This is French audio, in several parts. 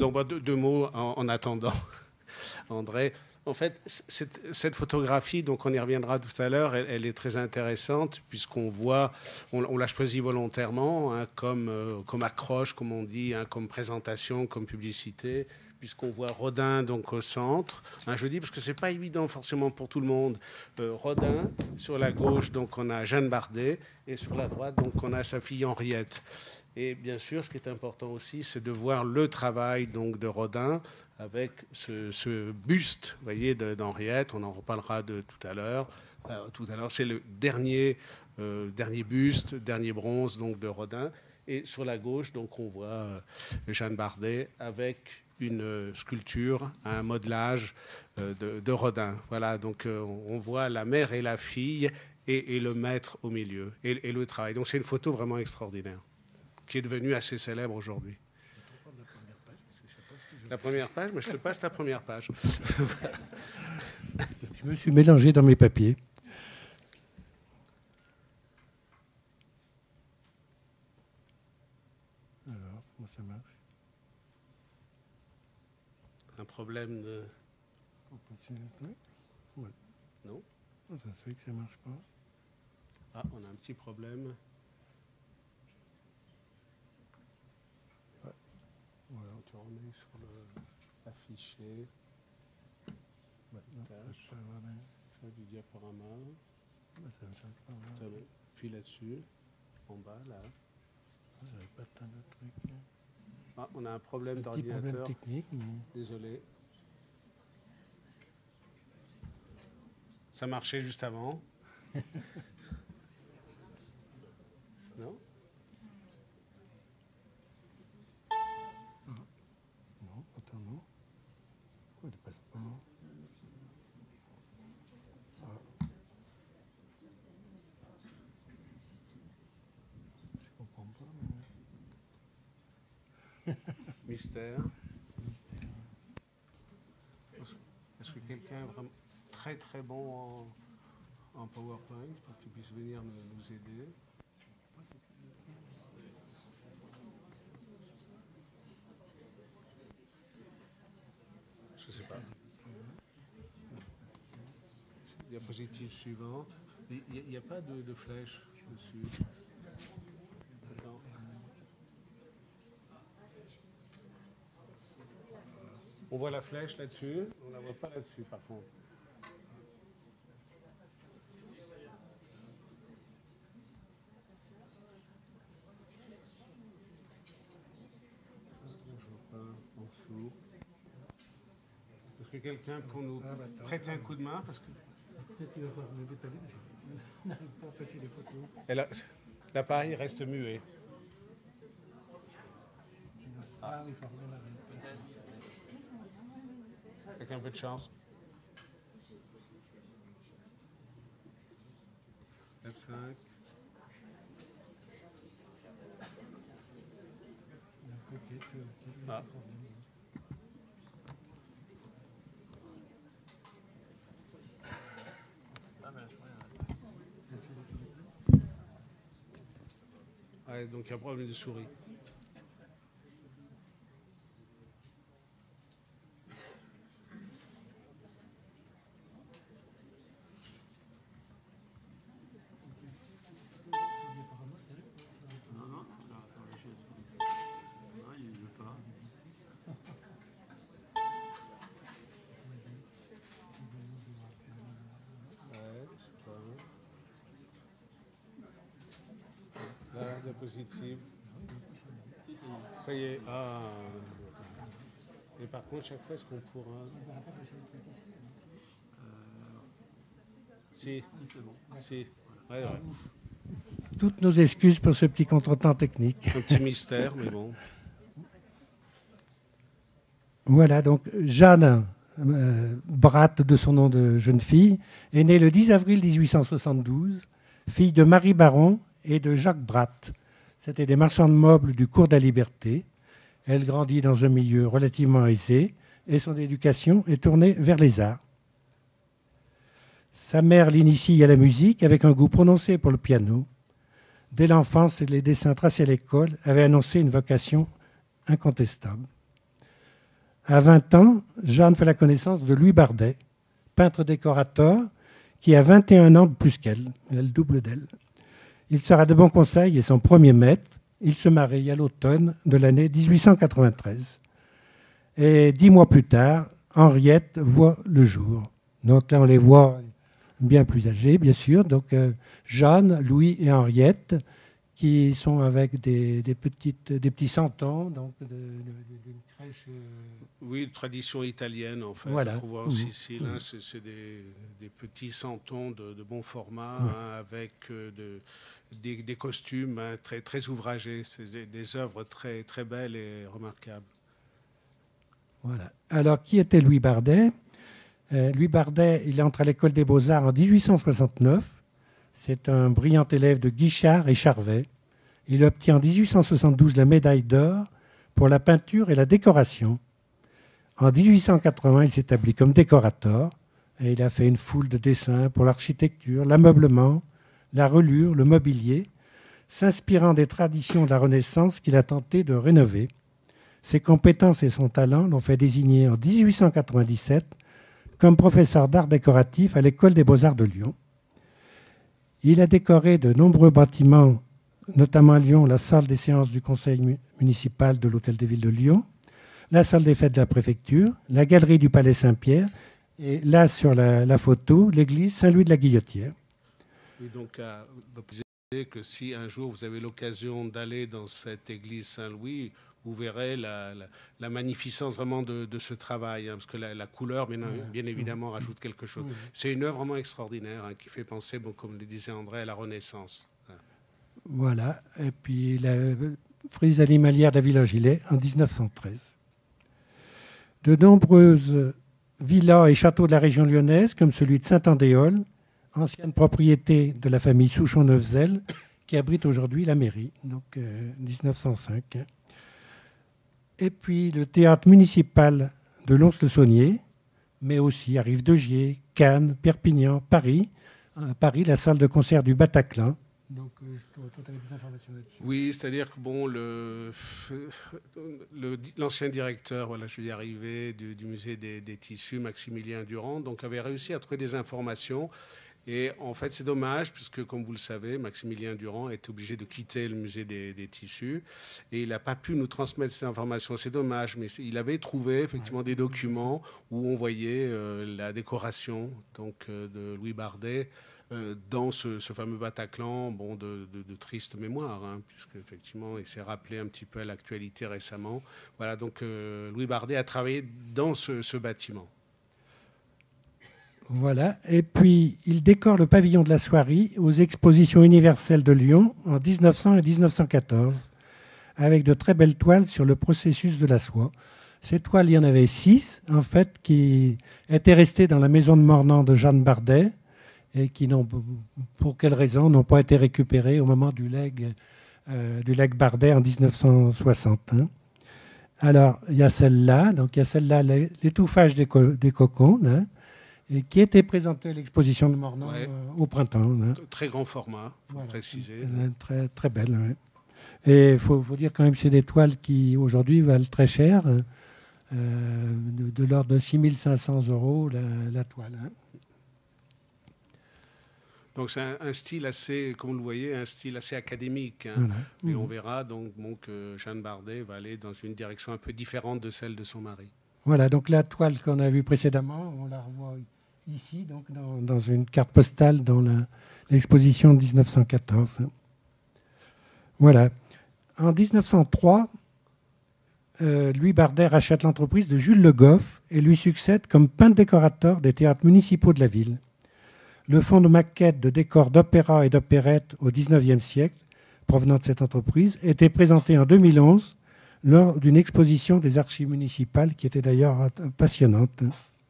Donc, deux mots en attendant, André. En fait, cette photographie, donc on y reviendra tout à l'heure, elle est très intéressante puisqu'on voit, on l'a choisie volontairement hein, comme accroche, comme on dit, hein, comme présentation, comme publicité, puisqu'on voit Rodin donc au centre. Hein, je dis parce que c'est pas évident forcément pour tout le monde. Rodin sur la gauche, donc on a Jeanne Bardet, et sur la droite, donc on a sa fille Henriette. Et bien sûr, ce qui est important aussi, c'est de voir le travail donc de Rodin avec ce buste, vous voyez, d'Henriette. On en reparlera de tout à l'heure. Tout à l'heure, c'est le dernier buste, dernier bronze donc de Rodin. Et sur la gauche, donc on voit Jeanne Bardet avec une sculpture, un modelage de Rodin. Voilà, donc on voit la mère et la fille et le maître au milieu et le travail. Donc c'est une photo vraiment extraordinaire qui est devenue assez célèbre aujourd'hui. La première page, mais je te passe la première page. Je me suis mélangé dans mes papiers. Alors, comment ça marche? Un problème de... Ouais. Non? Ça se fait que ça ne marche pas. Ah, on a un petit problème. Voilà, tu remets sur l'affiché. Maintenant, Ça du diaporama. Ça ne change pas. Ça, puis là-dessus, en bas, là. J'avais pas tant de trucs. Ah, on a un problème Petit d'ordinateur. problème technique, mais... Désolé. Ça marchait juste avant. Non? Non, attends, non. Pourquoi il ne passe pas? Je comprends pas. Mais... Mystère. Est-ce que quelqu'un est vraiment très très bon en PowerPoint pour qu'il puisse venir nous aider? Je ne sais pas. Diapositive suivante. Il n'y a pas de flèche dessus. Attends. On voit la flèche là-dessus, on ne la voit pas là-dessus par contre. Je vois pas en dessous. Est-ce que quelqu'un peut nous prêter un coup de main parce que... Peut-être qu'il va pas me dépanner parce qu'on n'arrive pas à passer les photos. L'appareil reste muet. Ah oui, il faut redémarrer. Avec un peu de chance. F5. Ah. Ouais, donc il y a un problème de souris. Là, diapositive. Ça y est. Ah. Et par contre, chaque fois, est-ce qu'on pourra... Si, c'est bon. Si. Ouais, ouais. Toutes nos excuses pour ce petit contretemps technique. Un petit mystère, mais bon. Voilà, donc Jeanne Bratt, de son nom de jeune fille, est née le 10 avril 1872, fille de Marie Baron et de Jacques Bratt. C'était des marchands de meubles du cours de la Liberté. Elle grandit dans un milieu relativement aisé et son éducation est tournée vers les arts. Sa mère l'initie à la musique avec un goût prononcé pour le piano. Dès l'enfance, les dessins tracés à l'école avaient annoncé une vocation incontestable. À 20 ans, Jeanne fait la connaissance de Louis Bardet, peintre décorateur, qui a 21 ans de plus qu'elle, elle double d'elle. Il sera de bons conseils et son premier maître. Il se marie à l'automne de l'année 1893. Et 10 mois plus tard, Henriette voit le jour. Donc là, on les voit bien plus âgés, bien sûr. Donc Jeanne, Louis et Henriette, qui sont avec des petits santons, donc d'une crèche. Oui, de tradition italienne, en fait. Voilà. Qu'on voit en Sicile. Hein, c'est des petits santons de bon format, hein, avec des costumes, hein, très, très ouvragés. C'est des œuvres très, très belles et remarquables. Voilà. Alors, qui était Louis Bardet? Louis Bardet, il entre à l'école des Beaux-Arts en 1869. C'est un brillant élève de Guichard et Charvet. Il obtient en 1872 la médaille d'or pour la peinture et la décoration. En 1880, il s'établit comme décorateur et il a fait une foule de dessins pour l'architecture, l'ameublement, la reliure, le mobilier, s'inspirant des traditions de la Renaissance qu'il a tenté de rénover. Ses compétences et son talent l'ont fait désigner en 1897 comme professeur d'art décoratif à l'École des Beaux-Arts de Lyon. Il a décoré de nombreux bâtiments, notamment à Lyon, la salle des séances du conseil municipal de l'Hôtel de Ville de Lyon, la salle des fêtes de la préfecture, la galerie du Palais Saint-Pierre, et là, sur la photo, l'église Saint-Louis de la Guillotière. Et donc, vous précisez que si un jour vous avez l'occasion d'aller dans cette église Saint-Louis, vous verrez la magnificence vraiment de ce travail, hein, parce que la couleur, bien évidemment, rajoute quelque chose. C'est une œuvre vraiment extraordinaire, hein, qui fait penser, bon, comme le disait André, à la Renaissance. Voilà. Et puis la frise animalière de la Villa Gilet en 1913. De nombreuses villas et châteaux de la région lyonnaise, comme celui de Saint-Andéol, ancienne propriété de la famille Souchon-Neufzel, qui abrite aujourd'hui la mairie, donc 1905. Et puis le théâtre municipal de Lons-le-Saunier, mais aussi à Rive-de-Gier, Cannes, Perpignan, Paris. À Paris, la salle de concert du Bataclan. Donc, tu as des informations là-dessus. Oui, c'est-à-dire que bon, l'ancien directeur, voilà, je vais y arriver, du musée des tissus, Maximilien Durand, donc avait réussi à trouver des informations. Et en fait, c'est dommage, puisque, comme vous le savez, Maximilien Durand est obligé de quitter le musée des tissus et il n'a pas pu nous transmettre ces informations. C'est dommage, mais il avait trouvé effectivement des documents où on voyait la décoration donc, de Louis Bardet dans ce fameux Bataclan, bon, de triste mémoire, hein, puisque effectivement, il s'est rappelé un petit peu à l'actualité récemment. Voilà, donc Louis Bardet a travaillé dans ce bâtiment. Voilà. Et puis, il décore le pavillon de la Soierie aux expositions universelles de Lyon en 1900 et 1914, avec de très belles toiles sur le processus de la soie. Ces toiles, il y en avait 6, en fait, qui étaient restées dans la maison de Mornan de Jeanne Bardet et qui, pour quelle raison, n'ont pas été récupérées au moment du legs Bardet en 1960. Hein. Alors, il y a celle-là, donc il y a celle-là, l'étouffage des cocons, hein, et qui était présentée à l'exposition de Mornan au printemps. Hein. Très grand format, il faut préciser. Très, très belle. Hein. Et il faut dire quand même que c'est des toiles qui, aujourd'hui, valent très cher, de l'ordre de 6 500 € la toile. Hein. Donc c'est un style assez, comme vous le voyez, un style assez académique. Hein. Voilà. Mais on verra donc que Jeanne Bardet va aller dans une direction un peu différente de celle de son mari. Voilà, donc la toile qu'on a vue précédemment, on la revoit ici, donc dans une carte postale dans l'exposition de 1914. Voilà. En 1903, Louis Bardet rachète l'entreprise de Jules Le Goff et lui succède comme peintre décorateur des théâtres municipaux de la ville. Le fonds de maquettes de décors d'opéra et d'opérette au XIXe siècle, provenant de cette entreprise, était présenté en 2011 lors d'une exposition des archives municipales qui était d'ailleurs passionnante.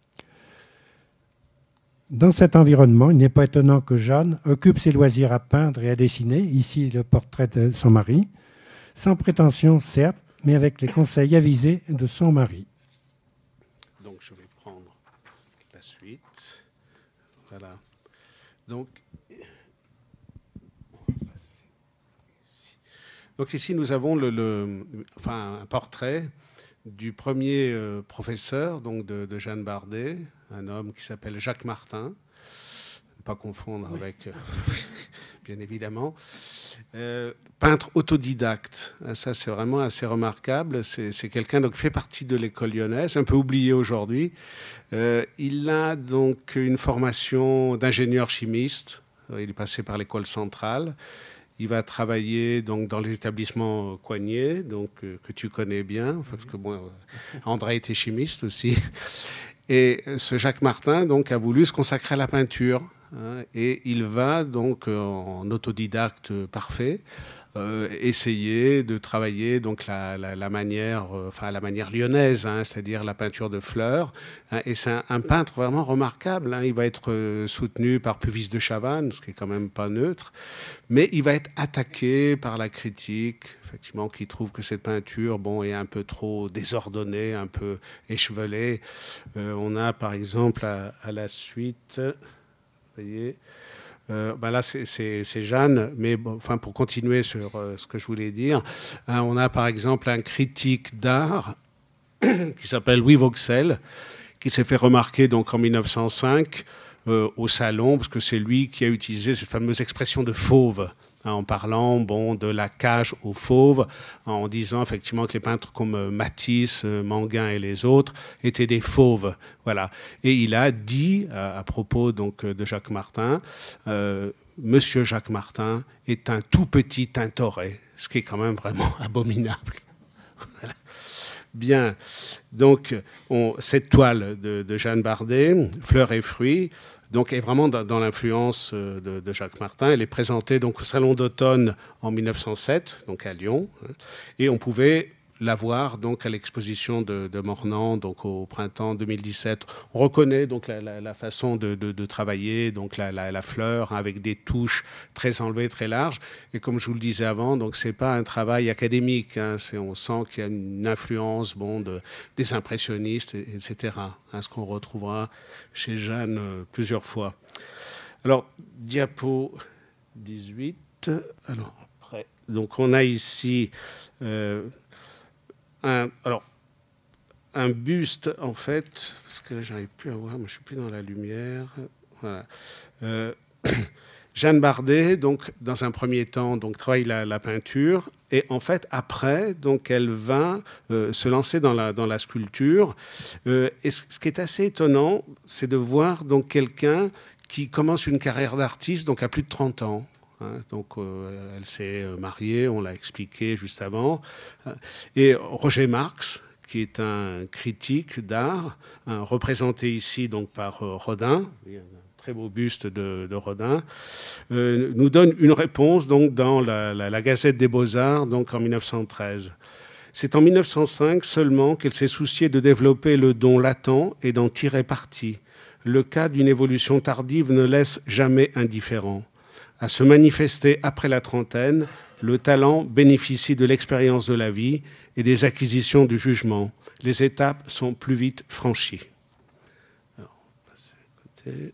Dans cet environnement, il n'est pas étonnant que Jeanne occupe ses loisirs à peindre et à dessiner, ici le portrait de son mari, sans prétention certes, mais avec les conseils avisés de son mari. Donc je vais prendre la suite. Voilà. Donc ici nous avons un portrait du premier professeur donc de Jeanne Bardet, un homme qui s'appelle Jacques Martin, ne pas confondre avec, bien évidemment, peintre autodidacte. Ça, c'est vraiment assez remarquable. C'est quelqu'un qui fait partie de l'école lyonnaise, un peu oublié aujourd'hui. Il a donc une formation d'ingénieur chimiste. Il est passé par l'école centrale. Il va travailler donc dans les établissements Coignet, donc que tu connais bien, parce que bon, André était chimiste aussi. Et ce Jacques Martin donc a voulu se consacrer à la peinture, hein, et il va donc en autodidacte parfait essayer de travailler donc la manière, enfin la manière lyonnaise, hein, c'est-à-dire la peinture de fleurs. Hein, et c'est un peintre vraiment remarquable. Hein. Il va être soutenu par Puvis de Chavannes, ce qui est quand même pas neutre, mais il va être attaqué par la critique, effectivement, qui trouve que cette peinture, bon, est un peu trop désordonnée, un peu échevelée. On a par exemple à la suite, vous voyez. Là, c'est Jeanne, mais bon, enfin, pour continuer sur ce que je voulais dire, hein, on a par exemple un critique d'art qui s'appelle Louis Vauxhel, qui s'est fait remarquer donc en 1905 au Salon, parce que c'est lui qui a utilisé cette fameuse expression de fauve, hein, en parlant bon, de la cage aux fauves, en disant effectivement que les peintres comme Matisse, Manguin et les autres étaient des fauves. Voilà. Et il a dit à propos donc, de Jacques Martin, Monsieur Jacques Martin est un tout petit Tintoret, ce qui est quand même vraiment abominable. Voilà. Bien, donc cette toile de Jeanne Bardet, Fleurs et fruits, donc est vraiment dans l'influence de Jacques Martin. Elle est présentée donc au Salon d'automne en 1907, donc à Lyon, hein, et on pouvait la voir donc à l'exposition de Mornan, donc au printemps 2017. On reconnaît donc la façon de travailler, donc la fleur, hein, avec des touches très enlevées, très larges. Et comme je vous le disais avant, donc c'est pas un travail académique. Hein, on sent qu'il y a une influence bon, des impressionnistes, etc. Hein, ce qu'on retrouvera chez Jeanne plusieurs fois. Alors, diapo 18. Alors, après, donc on a ici un buste, en fait, parce que là, j'arrive plus à voir, moi, je suis plus dans la lumière. Voilà. Jeanne Bardet, donc, dans un premier temps, donc, travaille la peinture. Et en fait, après, donc, elle va se lancer dans la sculpture. Et ce qui est assez étonnant, c'est de voir donc, quelqu'un qui commence une carrière d'artiste donc, à plus de 30 ans. Hein, donc, elle s'est mariée, on l'a expliqué juste avant. Et Roger Marx, qui est un critique d'art, hein, représenté ici donc, par Rodin, un très beau buste de Rodin, nous donne une réponse donc, dans la Gazette des Beaux-Arts donc, en 1913. C'est en 1905 seulement qu'elle s'est souciée de développer le don latent et d'en tirer parti. Le cas d'une évolution tardive ne laisse jamais indifférent. À se manifester après la trentaine, le talent bénéficie de l'expérience de la vie et des acquisitions du jugement. Les étapes sont plus vite franchies. Alors, on va passer à côté.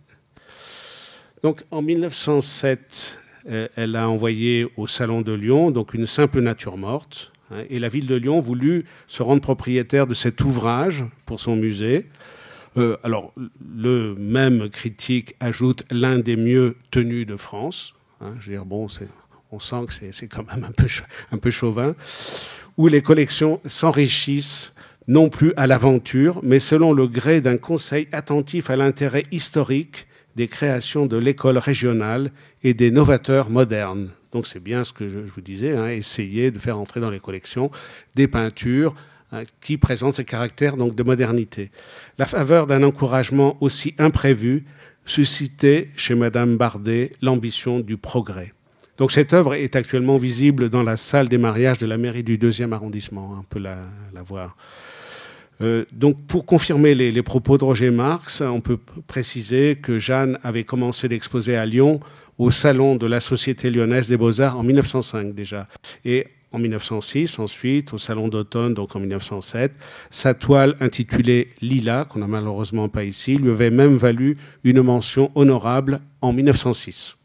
Donc, en 1907, elle a envoyé au Salon de Lyon donc une simple nature morte. Hein, et la ville de Lyon voulut se rendre propriétaire de cet ouvrage pour son musée. Alors, le même critique ajoute l'un des mieux tenus de France. Hein, je veux dire, bon, on sent que c'est quand même un peu chauvin, où les collections s'enrichissent non plus à l'aventure, mais selon le gré d'un conseil attentif à l'intérêt historique des créations de l'école régionale et des novateurs modernes. Donc c'est bien ce que je vous disais, hein, essayer de faire entrer dans les collections des peintures hein, qui présentent ces caractères donc, de modernité. La faveur d'un encouragement aussi imprévu suscitait chez Madame Bardet l'ambition du progrès. Donc cette œuvre est actuellement visible dans la salle des mariages de la mairie du 2e arrondissement. On peut la voir. Donc pour confirmer les propos de Roger Marx, on peut préciser que Jeanne avait commencé d'exposer à Lyon au Salon de la Société lyonnaise des Beaux-Arts en 1905 déjà. Et en 1906, ensuite, au Salon d'automne, donc en 1907, sa toile intitulée Lila, qu'on n'a malheureusement pas ici, lui avait même valu une mention honorable en 1906.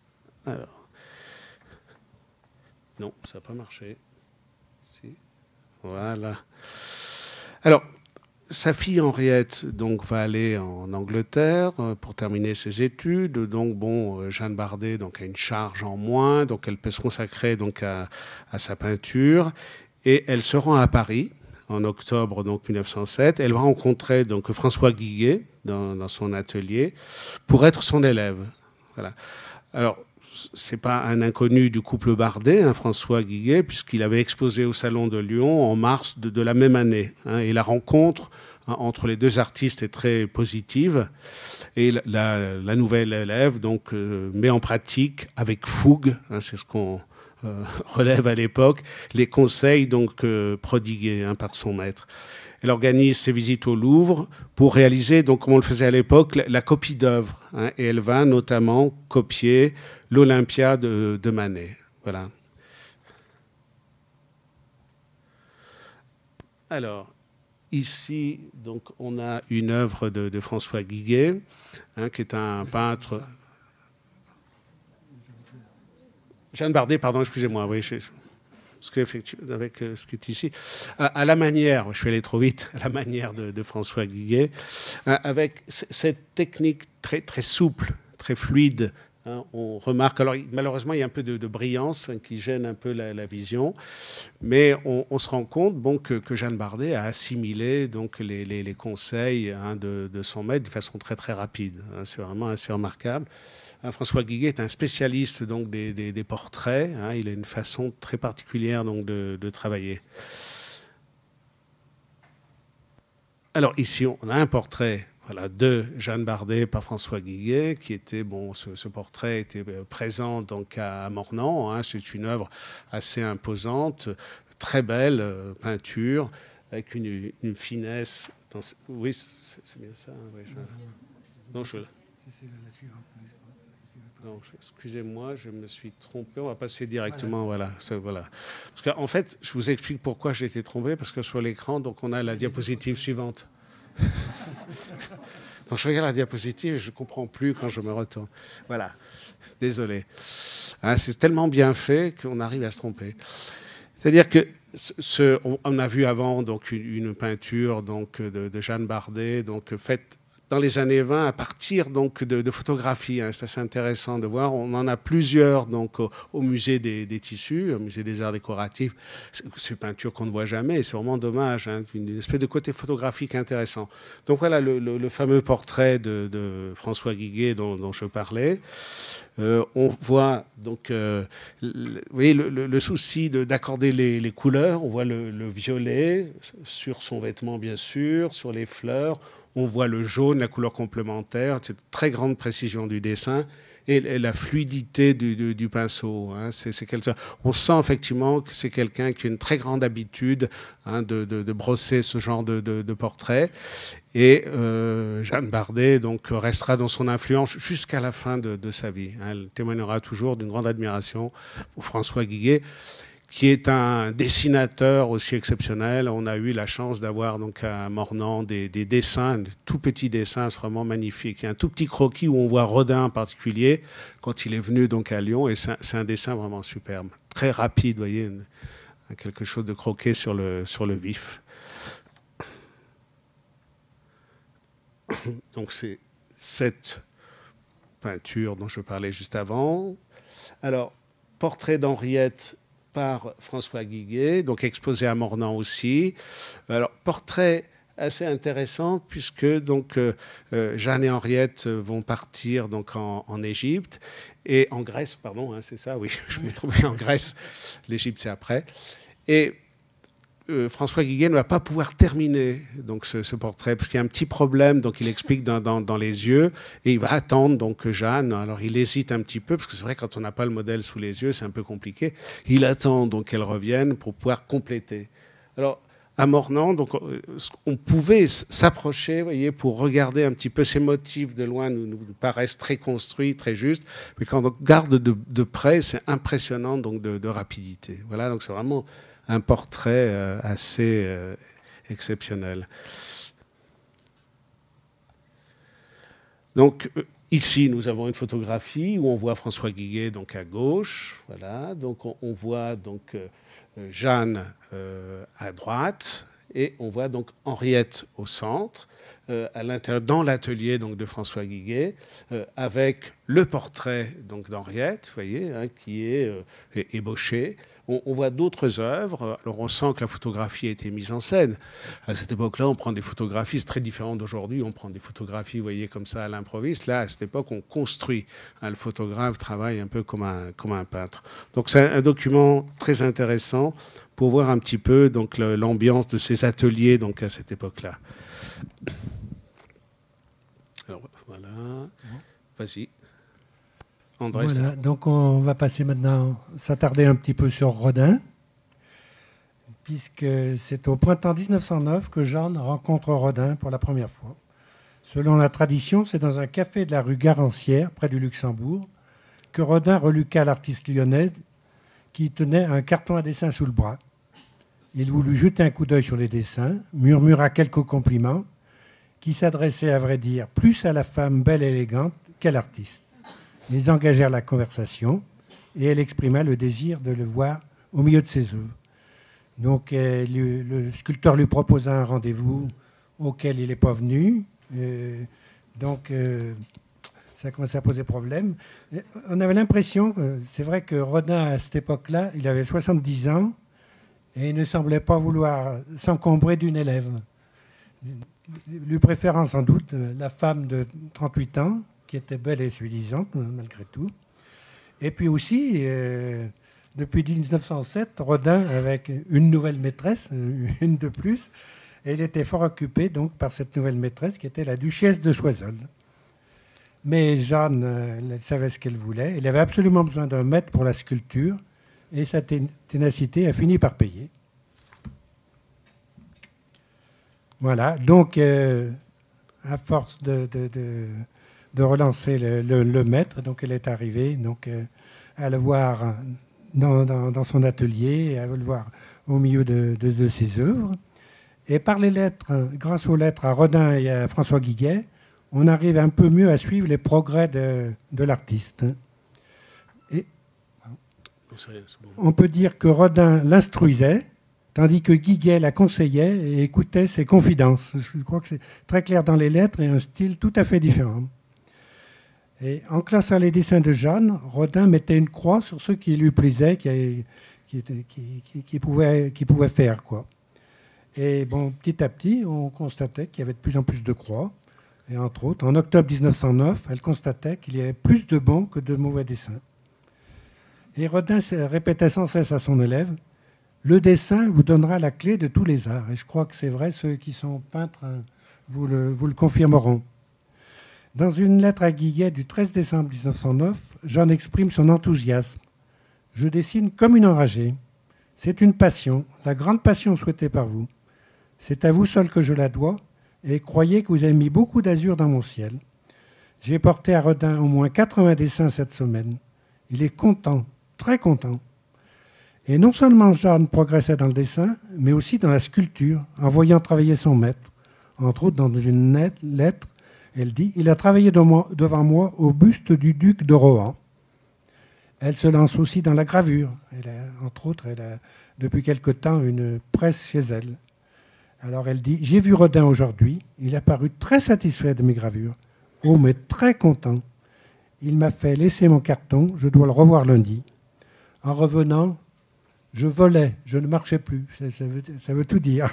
Alors, non, ça n'a pas marché. Si. Voilà. Alors, sa fille Henriette donc, va aller en Angleterre pour terminer ses études. Donc, bon, Jeanne Bardet donc, a une charge en moins, donc elle peut se consacrer donc, à sa peinture. Et elle se rend à Paris en octobre donc, 1907. Elle va rencontrer donc, François Guiguet dans son atelier pour être son élève. Voilà. Alors, c'est pas un inconnu du couple Bardet, hein, François Guiguet, puisqu'il avait exposé au Salon de Lyon en mars de la même année. Hein, et la rencontre entre les deux artistes est très positive. Et la nouvelle élève donc, met en pratique avec fougue, hein, c'est ce qu'on relève à l'époque, les conseils donc, prodigués hein, par son maître. Elle organise ses visites au Louvre pour réaliser, donc, comme on le faisait à l'époque, la copie d'œuvres. Hein, et elle va notamment copier l'Olympia de Manet. Voilà. Alors, ici, donc, on a une œuvre de François Guiguet, hein, qui est un peintre. Jeanne Bardet, pardon, excusez-moi. Oui, parce qu'effectivement, avec ce qui est ici, à la manière, je suis allé trop vite, à la manière de François Guiguet, avec cette technique très, très souple, très fluide. Hein, on remarque, alors malheureusement, il y a un peu de brillance hein, qui gêne un peu la vision, mais on se rend compte bon, que Jeanne Bardet a assimilé donc, les conseils hein, de son maître de façon très, très rapide. Hein, c'est vraiment assez remarquable. François Guiguet est un spécialiste donc, des portraits. Hein, il a une façon très particulière donc, de travailler. Alors ici, on a un portrait voilà, de Jeanne Bardet par François Guiguet, qui était, bon, ce portrait était présent donc, à Mornan. Hein, c'est une œuvre assez imposante, très belle peinture, avec une finesse. Oui, c'est bien ça. Hein, oui, non, c'est la suivante. Excusez-moi, je me suis trompé. On va passer directement. Voilà. Parce qu'en fait, je vous explique pourquoi j'ai été trompé. Parce que sur l'écran, donc, on a la diapositive suivante. Donc, je regarde la diapositive et je ne comprends plus quand je me retourne. Voilà. Désolé. Hein, c'est tellement bien fait qu'on arrive à se tromper. C'est-à-dire que on a vu avant donc, une peinture donc, de Jeanne Bardet donc, faite dans les années 20, à partir donc, de photographies. Hein, c'est assez intéressant de voir. On en a plusieurs donc, au musée des tissus, au musée des arts décoratifs. C'est une peinture qu'on ne voit jamais. C'est vraiment dommage. Hein, une espèce de côté photographique intéressant. Donc voilà le fameux portrait de François Guiguet dont je parlais. On voit donc, vous voyez, le souci d'accorder les couleurs. On voit le violet sur son vêtement, bien sûr, sur les fleurs. On voit le jaune, la couleur complémentaire, cette très grande précision du dessin et la fluidité du pinceau. Hein. On sent effectivement que c'est quelqu'un qui a une très grande habitude hein, de brosser ce genre de portrait. Et Jeanne Bardet donc, restera dans son influence jusqu'à la fin de sa vie. Hein. Elle témoignera toujours d'une grande admiration pour François Guiguet, qui est un dessinateur aussi exceptionnel. On a eu la chance d'avoir donc à Mornan des dessins, de tout petits dessins, c'est vraiment magnifique. Il y a un tout petit croquis où on voit Rodin en particulier quand il est venu donc à Lyon, et c'est un dessin vraiment superbe, très rapide, vous voyez, quelque chose de croqué sur le vif. Donc c'est cette peinture dont je parlais juste avant. Alors, portrait d'Henriette par François Guiguet, donc exposé à Mornan aussi. Alors, portrait assez intéressant puisque donc, Jeanne et Henriette vont partir donc, en Égypte et en Grèce, pardon, hein, c'est ça, oui, je m'ai trompé en Grèce, l'Égypte c'est après. Et François Guiguet ne va pas pouvoir terminer donc, ce portrait parce qu'il y a un petit problème, donc il explique dans les yeux et il va attendre donc Jeanne. Alors il hésite un petit peu parce que c'est vrai quand on n'a pas le modèle sous les yeux, c'est un peu compliqué. Il attend donc qu'elle revienne pour pouvoir compléter. Alors à Mornan, donc on pouvait s'approcher, voyez, pour regarder un petit peu ces motifs de loin nous paraissent très construits, très justes, mais quand on regarde de près, c'est impressionnant donc de rapidité. Voilà, donc c'est vraiment un portrait assez exceptionnel. Donc, Ici, nous avons une photographie où on voit François Guiguet donc à gauche, voilà. Donc on voit donc Jeanne à droite et on voit donc Henriette au centre, à l'intérieur dans l'atelier donc de François Guiguet, avec le portrait donc d'Henriette, vous voyez, hein, qui est ébauché. On voit d'autres œuvres. Alors on sent que la photographie a été mise en scène. À cette époque-là, on prend des photographies, c'est très différent d'aujourd'hui. On prend des photographies, vous voyez, comme ça à l'improviste. Là, à cette époque, on construit. Hein, le photographe travaille un peu comme un peintre. Donc c'est un document très intéressant pour voir un petit peu donc l'ambiance de ces ateliers donc à cette époque-là. Alors voilà, vas-y. André, voilà, donc on va passer maintenant, s'attarder un petit peu sur Rodin, puisque c'est au printemps 1909 que Jeanne rencontre Rodin pour la première fois. Selon la tradition, c'est dans un café de la rue Garancière, près du Luxembourg, que Rodin reluqua l'artiste lyonnais qui tenait un carton à dessin sous le bras. Il voulut jeter un coup d'œil sur les dessins, murmura quelques compliments, qui s'adressaient, à vrai dire, plus à la femme belle et élégante qu'à l'artiste. Ils engagèrent la conversation et elle exprima le désir de le voir au milieu de ses œuvres. Donc le sculpteur lui proposa un rendez-vous auquel il n'est pas venu. Ça commençait à poser problème. On avait l'impression, c'est vrai que Rodin, à cette époque-là, il avait 70 ans et il ne semblait pas vouloir s'encombrer d'une élève. Lui préférant sans doute la femme de 38 ans, qui était belle et séduisante, malgré tout. Et puis aussi, depuis 1907, Rodin avec une nouvelle maîtresse, une de plus, et il était fort occupé donc par cette nouvelle maîtresse qui était la duchesse de Choiseul. Mais Jeanne, elle savait ce qu'elle voulait. Elle avait absolument besoin d'un maître pour la sculpture, et sa ténacité a fini par payer. Voilà, donc à force de relancer le maître, donc elle est arrivée donc, à le voir dans son atelier, à le voir au milieu de ses œuvres. Et par les lettres, grâce aux lettres à Rodin et à François Guiguet, on arrive un peu mieux à suivre les progrès de l'artiste. Et on peut dire que Rodin l'instruisait, tandis que Guiguet la conseillait et écoutait ses confidences. Je crois que c'est très clair dans les lettres et un style tout à fait différent. Et en classant les dessins de Jeanne, Rodin mettait une croix sur ceux qui lui plaisaient, qui pouvait faire, quoi. Et bon, petit à petit, on constatait qu'il y avait de plus en plus de croix. Et entre autres, en octobre 1909, elle constatait qu'il y avait plus de bons que de mauvais dessins. Et Rodin répétait sans cesse à son élève: le dessin vous donnera la clé de tous les arts. Et je crois que c'est vrai, ceux qui sont peintres vous le confirmeront. Dans une lettre à Guiguet du 13 décembre 1909, Jeanne exprime son enthousiasme. « Je dessine comme une enragée. C'est une passion, la grande passion souhaitée par vous. C'est à vous seul que je la dois, et croyez que vous avez mis beaucoup d'azur dans mon ciel. J'ai porté à Rodin au moins 80 dessins cette semaine. Il est content, très content. » Et non seulement Jeanne progressait dans le dessin, mais aussi dans la sculpture, en voyant travailler son maître. Entre autres, dans une lettre, elle dit « Il a travaillé devant moi au buste du duc de Rohan. » Elle se lance aussi dans la gravure. Entre autres, elle a depuis quelque temps une presse chez elle. Alors elle dit « J'ai vu Rodin aujourd'hui. Il a paru très satisfait de mes gravures. Oh, mais très content. Il m'a fait laisser mon carton. Je dois le revoir lundi. En revenant, je volais, je ne marchais plus. » Ça veut tout dire.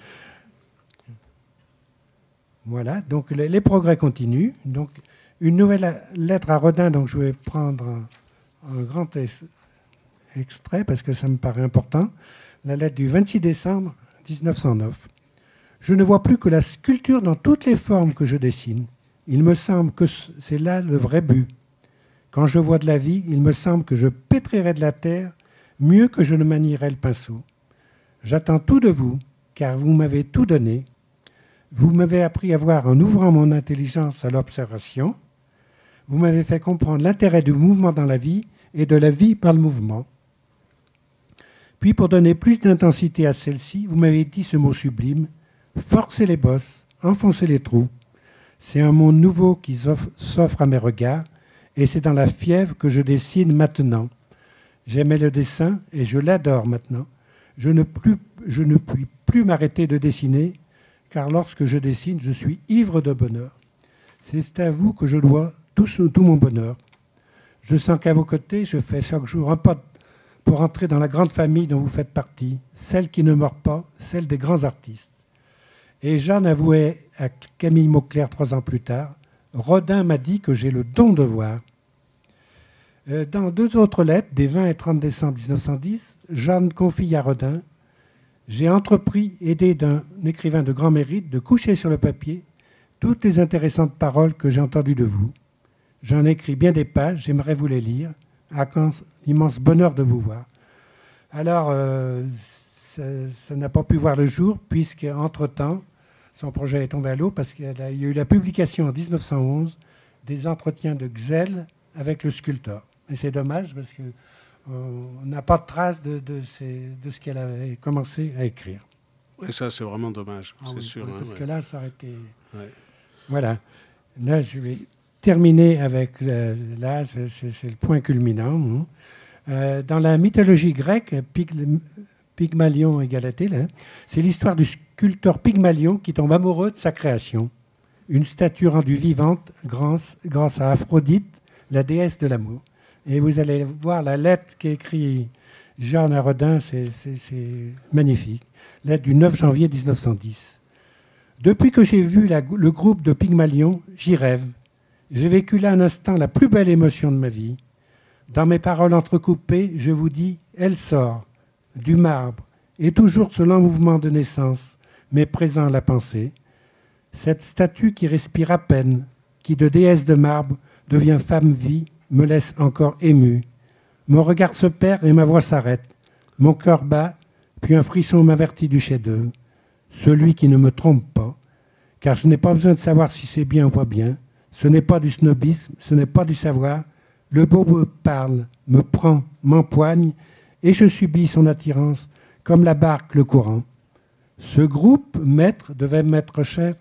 Voilà, donc les progrès continuent. Donc, une nouvelle lettre à Rodin, donc je vais prendre un grand extrait parce que ça me paraît important. La lettre du 26 décembre 1909. « Je ne vois plus que la sculpture dans toutes les formes que je dessine. Il me semble que c'est là le vrai but. Quand je vois de la vie, il me semble que je pétrirai de la terre mieux que je ne manierai le pinceau. J'attends tout de vous, car vous m'avez tout donné. Vous m'avez appris à voir en ouvrant mon intelligence à l'observation. Vous m'avez fait comprendre l'intérêt du mouvement dans la vie et de la vie par le mouvement. Puis, pour donner plus d'intensité à celle-ci, vous m'avez dit ce mot sublime: forcez les bosses, enfoncez les trous. C'est un monde nouveau qui s'offre à mes regards, et c'est dans la fièvre que je dessine maintenant. J'aimais le dessin et je l'adore maintenant. Je ne puis plus m'arrêter de dessiner, car lorsque je dessine, je suis ivre de bonheur. C'est à vous que je dois tout mon bonheur. Je sens qu'à vos côtés, je fais chaque jour un pas pour entrer dans la grande famille dont vous faites partie, celle qui ne meurt pas, celle des grands artistes. Et Jeanne avouait à Camille Mauclerc 3 ans plus tard, Rodin m'a dit que j'ai le don de voir. Dans 2 autres lettres, des 20 et 30 décembre 1910, Jeanne confie à Rodin, j'ai entrepris, aidé d'un écrivain de grand mérite, de coucher sur le papier toutes les intéressantes paroles que j'ai entendues de vous. J'en ai écrit bien des pages, j'aimerais vous les lire, à l'immense bonheur de vous voir. Alors, ça n'a pas pu voir le jour, puisqu'entre-temps, son projet est tombé à l'eau, parce qu'il y a eu la publication en 1911 des entretiens de Xel avec le sculpteur. Et c'est dommage, parce qu'on n'a pas de trace de ce qu'elle avait commencé à écrire. Oui, ça, c'est vraiment dommage, c'est sûr. Oui, parce que là, ça aurait été... Ouais. Voilà. Là, je vais terminer avec... Là, c'est le point culminant. Dans la mythologie grecque, Pygmalion et Galatée, c'est l'histoire du sculpteur Pygmalion qui tombe amoureux de sa création. Une statue rendue vivante grâce à Aphrodite, la déesse de l'amour. Et vous allez voir la lettre qu'écrit Jeanne à Rodin, c'est magnifique. Lettre du 9 janvier 1910. Depuis que j'ai vu le groupe de Pygmalion, j'y rêve. J'ai vécu là un instant la plus belle émotion de ma vie. Dans mes paroles entrecoupées, je vous dis, elle sort du marbre, et toujours ce lent mouvement de naissance, mais présent à la pensée. Cette statue qui respire à peine, qui de déesse de marbre devient femme-vie, me laisse encore ému. Mon regard se perd et ma voix s'arrête. Mon cœur bat, puis un frisson m'avertit du chef-d'œuvre. Celui qui ne me trompe pas, car je n'ai pas besoin de savoir si c'est bien ou pas bien. Ce n'est pas du snobisme, ce n'est pas du savoir. Le beau me parle, me prend, m'empoigne, et je subis son attirance, comme la barque le courant. Ce groupe, maître, devrait m'être cher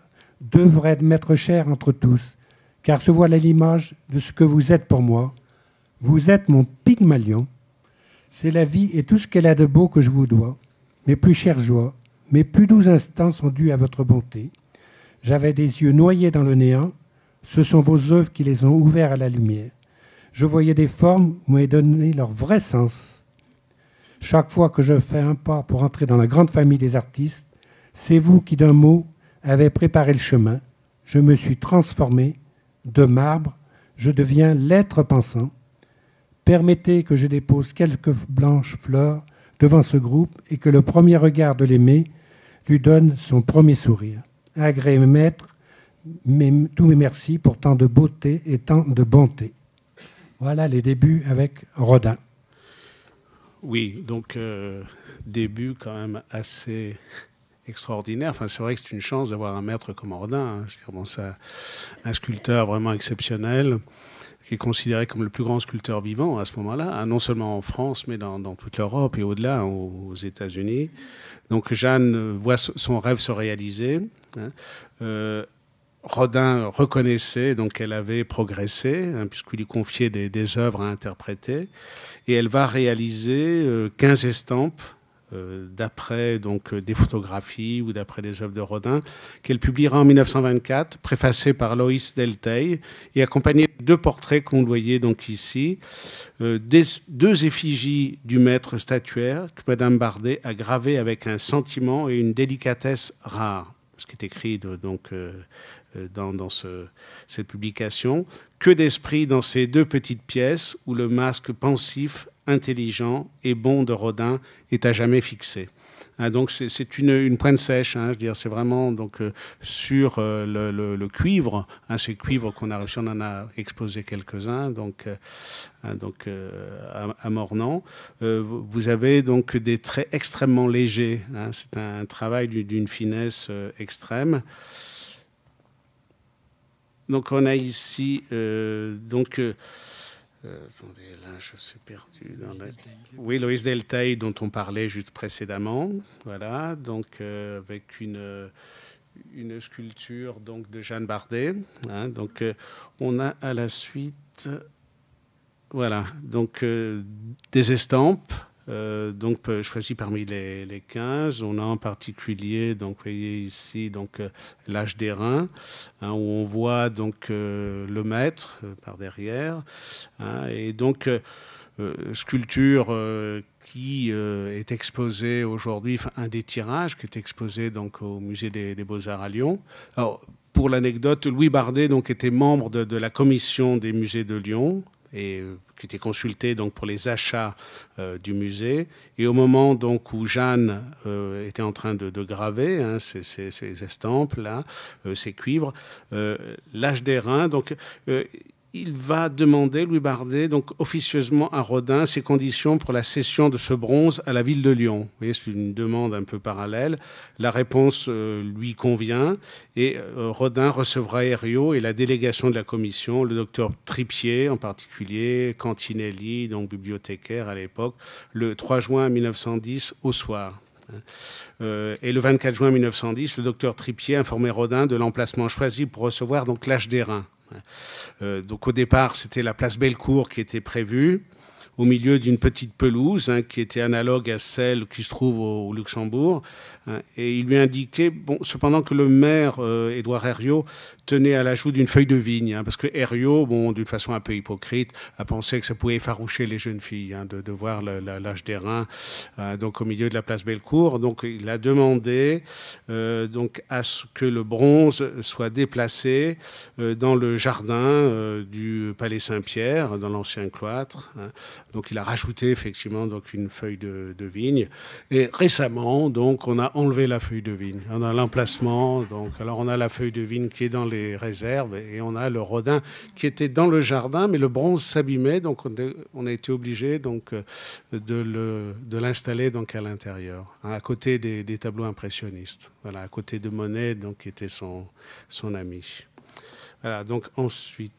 entre tous, car je vois l'image de ce que vous êtes pour moi. Vous êtes mon Pygmalion. C'est la vie et tout ce qu'elle a de beau que je vous dois. Mes plus chères joies, mes plus doux instants sont dus à votre bonté. J'avais des yeux noyés dans le néant. Ce sont vos œuvres qui les ont ouverts à la lumière. Je voyais des formes, vous m'avez donné leur vrai sens. Chaque fois que je fais un pas pour entrer dans la grande famille des artistes, c'est vous qui, d'un mot, avez préparé le chemin. Je me suis transformé. De marbre, je deviens l'être pensant. Permettez que je dépose quelques blanches fleurs devant ce groupe et que le premier regard de l'aimé lui donne son premier sourire. Agréé maître, tous mes merci pour tant de beauté et tant de bonté. Voilà les débuts avec Rodin. Oui, donc début quand même assez extraordinaire. Enfin, c'est vrai que c'est une chance d'avoir un maître comme Rodin. Je commence à un sculpteur vraiment exceptionnel, qui est considéré comme le plus grand sculpteur vivant à ce moment-là, non seulement en France, mais dans toute l'Europe et au-delà, aux États-Unis. Donc Jeanne voit son rêve se réaliser. Rodin reconnaissait donc qu'elle avait progressé, puisqu'il lui confiait des œuvres à interpréter. Et elle va réaliser 15 estampes d'après donc des photographies ou d'après des œuvres de Rodin, qu'elle publiera en 1924, préfacées par Loïs Delteil et accompagnées de 2 portraits qu'on voyait donc ici, 2 effigies du maître statuaire que Madame Bardet a gravées avec un sentiment et une délicatesse rares. Ce qui est écrit dans cette publication, que d'esprit dans ces 2 petites pièces où le masque pensif, intelligent et bon de Rodin est à jamais fixé. Donc c'est une pointe sèche, je veux dire, c'est vraiment donc sur le cuivre, ce cuivre qu'on a reçu, on en a exposé quelques-uns, à Mornan. Vous avez donc des traits extrêmement légers, c'est un travail d'une finesse extrême. Donc on a ici attendez, là, je suis perdu. Oui, Loïs Delteil, dont on parlait juste précédemment. Voilà, donc avec une une sculpture donc, de Jeanne Bardet. Hein, donc, on a à la suite, voilà, donc, des estampes. Donc choisies parmi les 15. On a en particulier, donc vous voyez ici, donc l'âge des reins, hein, où on voit donc le maître par derrière, hein, et donc sculpture qui est exposée aujourd'hui, enfin, un des tirages qui est exposé donc au musée des Beaux-Arts à Lyon. Alors, pour l'anecdote, Louis Bardet donc était membre de la commission des musées de Lyon et qui était consulté donc pour les achats du musée. Et au moment donc où Jeanne était en train de graver hein, ces estampes là, ces cuivres, l'âge des reins, donc il va demander, Louis Bardet, donc officieusement à Rodin, ses conditions pour la cession de ce bronze à la ville de Lyon. Vous voyez, c'est une demande un peu parallèle. La réponse lui convient et Rodin recevra Herriot et la délégation de la commission, le docteur Tripier en particulier, Cantinelli, donc bibliothécaire à l'époque, le 3 juin 1910 au soir. Et le 24 juin 1910, le docteur Tripier informait Rodin de l'emplacement choisi pour recevoir donc l'âge des reins. Donc au départ, c'était la place Bellecour qui était prévue, au milieu d'une petite pelouse hein, qui était analogue à celle qui se trouve au Luxembourg. Hein, et il lui indiquait, bon, cependant que le maire, Édouard Herriot, tenait à l'ajout d'une feuille de vigne, hein, parce que Herriot, bon, d'une façon un peu hypocrite, a pensé que ça pouvait effaroucher les jeunes filles hein, de voir l'âge des reins donc au milieu de la place Bellecour. Donc il a demandé donc à ce que le bronze soit déplacé dans le jardin du Palais Saint-Pierre, dans l'ancien cloître. Hein. Donc il a rajouté effectivement donc une feuille de vigne. Et récemment, donc on a enlevé la feuille de vigne. On a l'emplacement. Donc alors on a la feuille de vigne qui est dans les réserves et on a le Rodin qui était dans le jardin, mais le bronze s'abîmait, donc on a été obligé donc de l'installer donc à l'intérieur, hein, à côté des tableaux impressionnistes. Voilà, à côté de Monet, donc qui était son ami. Voilà, donc ensuite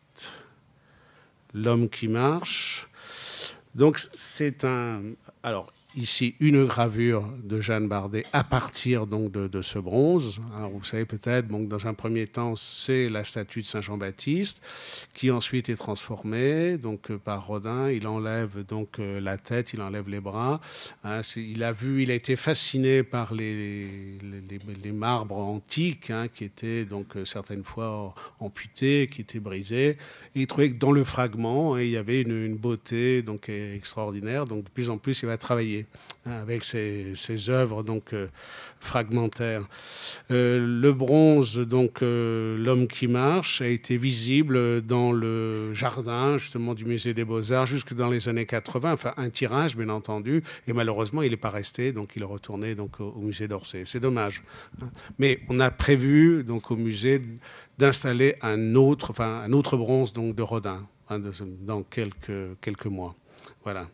l'homme qui marche. Donc c'est alors ici une gravure de Jeanne Bardet à partir donc de ce bronze. Alors, vous savez peut-être, donc dans un premier temps, c'est la statue de Saint Jean-Baptiste qui ensuite est transformée donc par Rodin. Il enlève donc la tête, il enlève les bras. Hein, il a été fasciné par les marbres antiques hein, qui étaient donc certaines fois amputés, qui étaient brisés. Et il trouvait que dans le fragment, hein, il y avait une beauté donc extraordinaire. Donc de plus en plus, il va travailler avec ces œuvres donc fragmentaires. Le bronze, donc l'homme qui marche, a été visible dans le jardin justement du musée des Beaux-Arts jusque dans les années 80. Enfin, un tirage, bien entendu, et malheureusement, il n'est pas resté. Donc, il est retourné donc au musée d'Orsay. C'est dommage. Mais on a prévu donc au musée d'installer un autre bronze donc de Rodin hein, dans quelques mois. Voilà.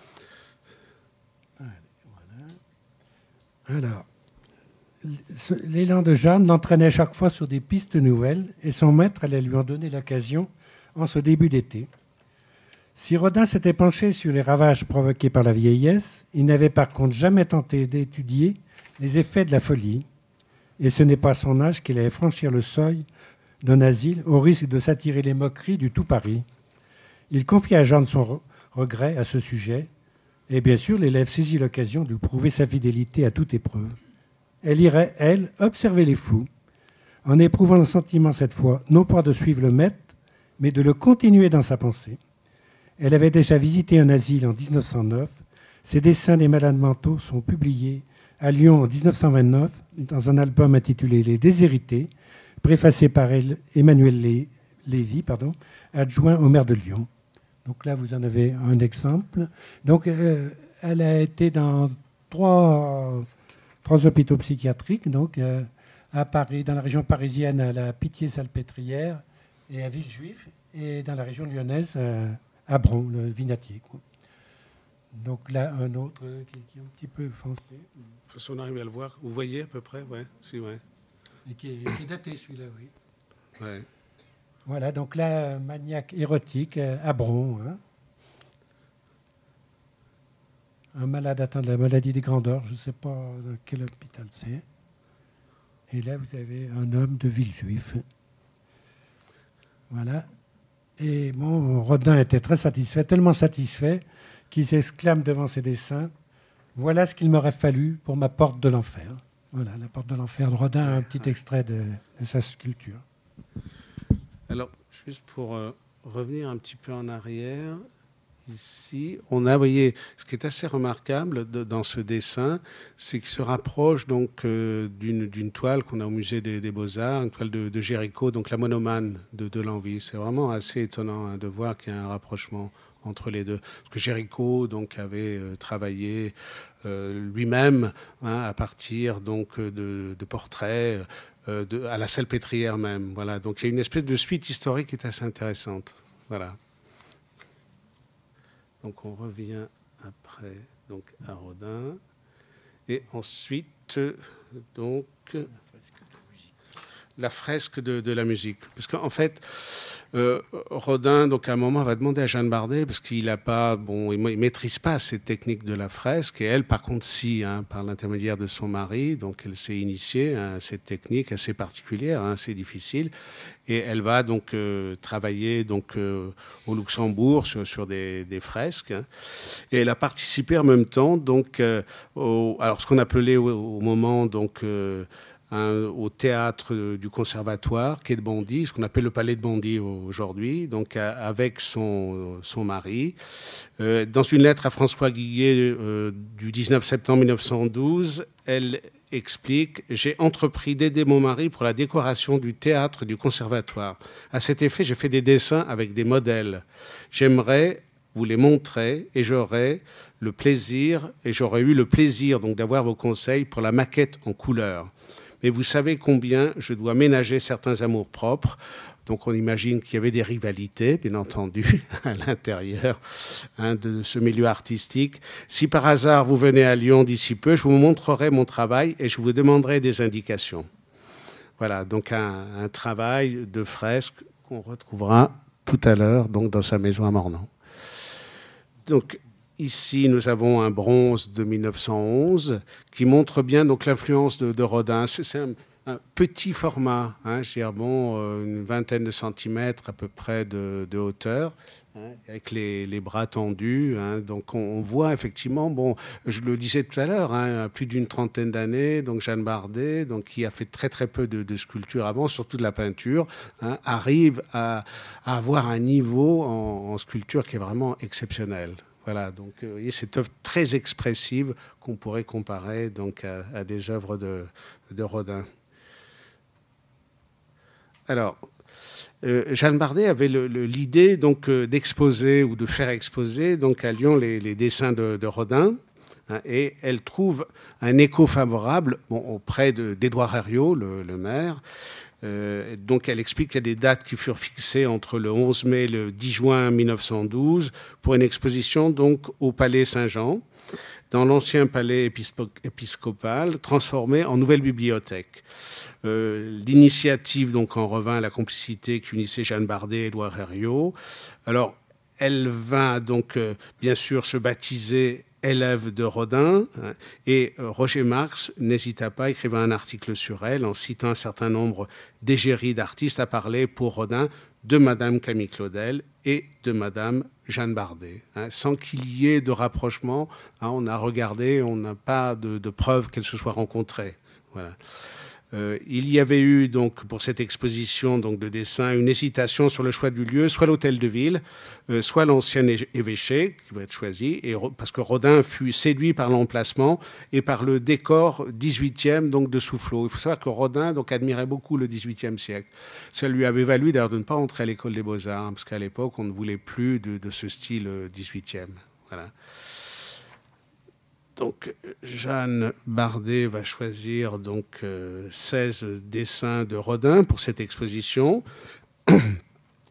Alors, l'élan de Jeanne l'entraînait chaque fois sur des pistes nouvelles et son maître allait lui en donner l'occasion en ce début d'été. Si Rodin s'était penché sur les ravages provoqués par la vieillesse, il n'avait par contre jamais tenté d'étudier les effets de la folie. Et ce n'est pas à son âge qu'il allait franchir le seuil d'un asile au risque de s'attirer les moqueries du tout Paris. Il confia à Jeanne son regret à ce sujet. Et bien sûr, l'élève saisit l'occasion de prouver sa fidélité à toute épreuve. Elle irait, elle, observer les fous, en éprouvant le sentiment cette fois, non pas de suivre le maître, mais de le continuer dans sa pensée. Elle avait déjà visité un asile en 1909. Ses dessins des malades mentaux sont publiés à Lyon en 1929 dans un album intitulé Les Déshérités, préfacé par Emmanuel Lévy, adjoint au maire de Lyon. Donc là, vous en avez un exemple. Donc, elle a été dans trois hôpitaux psychiatriques, donc à Paris, dans la région parisienne, à la Pitié-Salpêtrière et à Villejuif, et dans la région lyonnaise, à Bron, le Vinatier. Quoi. Donc là, un autre qui est un petit peu foncé. Si on arrive à le voir, vous voyez à peu près, ouais, si, ouais. Et qui est daté, celui-là, oui. Ouais. Voilà, donc là, maniaque érotique à Bron. Hein. Un malade atteint de la maladie des grandeurs, je ne sais pas dans quel hôpital c'est. Et là, vous avez un homme de Villejuif. Voilà. Et bon, Rodin était très satisfait, tellement satisfait, qu'il s'exclame devant ses dessins, « Voilà ce qu'il m'aurait fallu pour ma porte de l'enfer ». Voilà, la porte de l'enfer de Rodin, un petit extrait de sa sculpture. Alors, juste pour revenir un petit peu en arrière, ici, on a, vous voyez, ce qui est assez remarquable dans ce dessin, c'est qu'il se rapproche donc d'une toile qu'on a au musée des Beaux-Arts, une toile de Géricault, donc la monomane de l'Envie. C'est vraiment assez étonnant hein, de voir qu'il y a un rapprochement entre les deux. Parce que Géricault donc, avait travaillé lui-même hein, à partir donc, de portraits à la Salpêtrière même. Voilà. Donc il y a une espèce de suite historique qui est assez intéressante. Voilà. Donc on revient après donc, à Rodin. Et ensuite, donc, la fresque de la musique. Parce qu'en fait, Rodin, donc à un moment, va demander à Jeanne Bardet, parce qu'il n'a pas, bon, il maîtrise pas cette technique de la fresque, et elle, par contre, si, hein, par l'intermédiaire de son mari, donc elle s'est initiée à cette technique assez particulière, hein, assez difficile, et elle va donc travailler donc au Luxembourg sur des fresques, hein, et elle a participé en même temps donc alors ce qu'on appelait au moment donc au théâtre du Conservatoire, quai de Bondy, ce qu'on appelle le Palais de Bondy aujourd'hui, donc avec son mari. Dans une lettre à François Guillet du 19 septembre 1912, elle explique « J'ai entrepris d'aider mon mari pour la décoration du théâtre du Conservatoire. À cet effet, j'ai fait des dessins avec des modèles. J'aimerais vous les montrer et j'aurais eu le plaisir donc d'avoir vos conseils pour la maquette en couleur. Mais vous savez combien je dois ménager certains amours-propres. » Donc on imagine qu'il y avait des rivalités, bien entendu, à l'intérieur hein, de ce milieu artistique. « Si par hasard vous venez à Lyon d'ici peu, je vous montrerai mon travail et je vous demanderai des indications. » Voilà, donc un travail de fresque qu'on retrouvera tout à l'heure donc dans sa maison à Mornan. Donc, ici, nous avons un bronze de 1911 qui montre bien donc l'influence de Rodin. C'est un petit format, hein, je dirais, bon, une vingtaine de centimètres à peu près de hauteur, hein, avec les bras tendus. Hein, donc on voit effectivement, bon, je le disais tout à l'heure, hein, plus d'une trentaine d'années, donc Jeanne Bardet, donc, qui a fait très très peu de sculpture avant, surtout de la peinture, hein, arrive à avoir un niveau en sculpture qui est vraiment exceptionnel. Voilà, donc vous voyez, cette œuvre très expressive qu'on pourrait comparer donc, à des œuvres de Rodin. Alors, Jeanne Bardet avait l'idée donc d'exposer ou de faire exposer donc à Lyon les dessins de Rodin, hein, et elle trouve un écho favorable auprès d'Édouard Herriot, le maire. Donc elle explique qu'il y a des dates qui furent fixées entre le 11 mai et le 10 juin 1912 pour une exposition donc au Palais Saint-Jean, dans l'ancien palais épiscopal, transformé en nouvelle bibliothèque. L'initiative donc en revint à la complicité qui unissait Jeanne Bardet et Édouard Herriot. Alors, elle va donc bien sûr se baptiser élève de Rodin, hein, et Roger Marx n'hésita pas, écrivant un article sur elle, en citant un certain nombre d'égéries d'artistes, à parler pour Rodin de Madame Camille Claudel et de Madame Jeanne Bardet, hein, sans qu'il y ait de rapprochement. Hein, on a regardé, on n'a pas de preuve qu'elles se soient rencontrées. Voilà. Il y avait eu donc pour cette exposition donc, de dessin une hésitation sur le choix du lieu, soit l'hôtel de ville, soit l'ancien évêché qui va être choisi, parce que Rodin fut séduit par l'emplacement et par le décor 18e donc, de Soufflot. Il faut savoir que Rodin donc, admirait beaucoup le 18e siècle. Ça lui avait valu d'ailleurs de ne pas entrer à l'école des Beaux-Arts, hein, parce qu'à l'époque on ne voulait plus de ce style 18e. Voilà. Donc, Jeanne Bardet va choisir donc 16 dessins de Rodin pour cette exposition.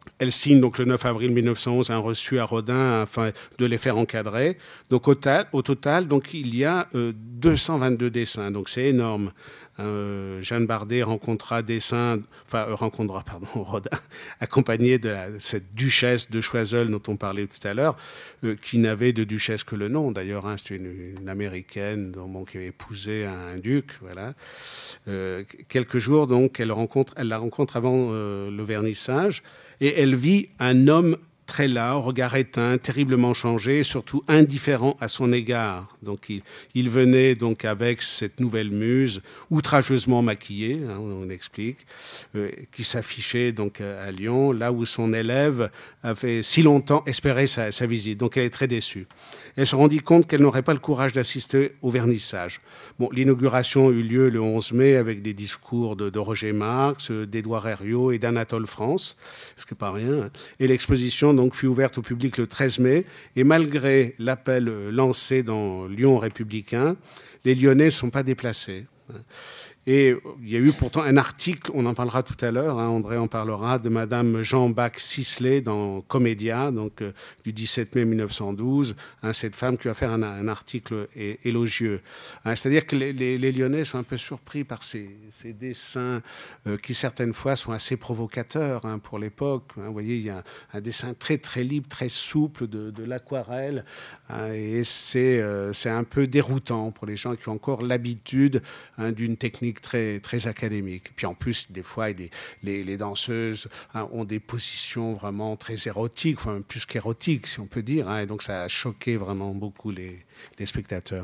Elle signe donc le 9 avril 1911 un reçu à Rodin afin de les faire encadrer. Donc au total donc, il y a 222 dessins, donc c'est énorme. Jeanne Bardet rencontrera Rodin, accompagné de cette duchesse de Choiseul dont on parlait tout à l'heure, qui n'avait de duchesse que le nom d'ailleurs. Hein, c'était une américaine qui avait épousé un duc. Voilà. Quelques jours donc, elle la rencontre avant le vernissage et elle vit un homme très las, au regard éteint, terriblement changé, et surtout indifférent à son égard. Donc il venait donc avec cette nouvelle muse, outrageusement maquillée, hein, on explique, qui s'affichait donc à Lyon, là où son élève avait si longtemps espéré sa visite. Donc elle est très déçue. Elle se rendit compte qu'elle n'aurait pas le courage d'assister au vernissage. Bon, l'inauguration eut lieu le 11 mai avec des discours de Roger Marx, d'Édouard Herriot et d'Anatole France, ce qui n'est pas rien. Hein. Et l'exposition donc fut ouverte au public le 13 mai. Et malgré l'appel lancé dans Lyon républicain, les Lyonnais ne sont pas déplacés. Et il y a eu pourtant un article, on en parlera tout à l'heure, hein, André en parlera, de Madame Jean Bach-Sisley dans Comédia, donc du 17 mai 1912, hein, cette femme qui va faire un article élogieux. Hein, c'est-à-dire que les Lyonnais sont un peu surpris par ces dessins qui certaines fois sont assez provocateurs hein, pour l'époque. Hein, vous voyez, il y a un dessin très très libre, très souple de l'aquarelle, hein, et c'est un peu déroutant pour les gens qui ont encore l'habitude hein, d'une technique très, très académique. Puis en plus, des fois, les danseuses hein, ont des positions vraiment très érotiques, enfin plus qu'érotiques, si on peut dire. Hein, et donc, ça a choqué vraiment beaucoup les spectateurs.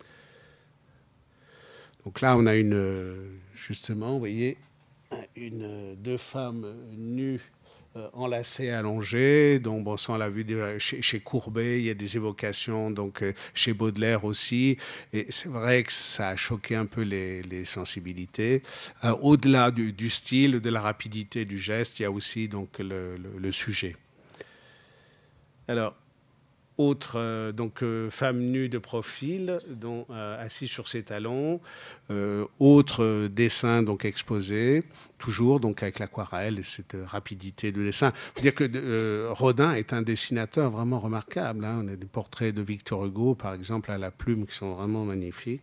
Donc là, on a justement, vous voyez, deux femmes nues enlacées, allongées. Donc, bon, ça, on l'a vu chez Courbet, il y a des évocations, donc chez Baudelaire aussi. Et c'est vrai que ça a choqué un peu les sensibilités. Au-delà du style, de la rapidité du geste, il y a aussi donc le sujet. Alors, autre femme nue de profil, assise sur ses talons. Autre dessin donc exposé, toujours donc avec l'aquarelle et cette rapidité de dessin. Il faut dire que Rodin est un dessinateur vraiment remarquable. Hein. On a des portraits de Victor Hugo, par exemple, à la plume, qui sont vraiment magnifiques.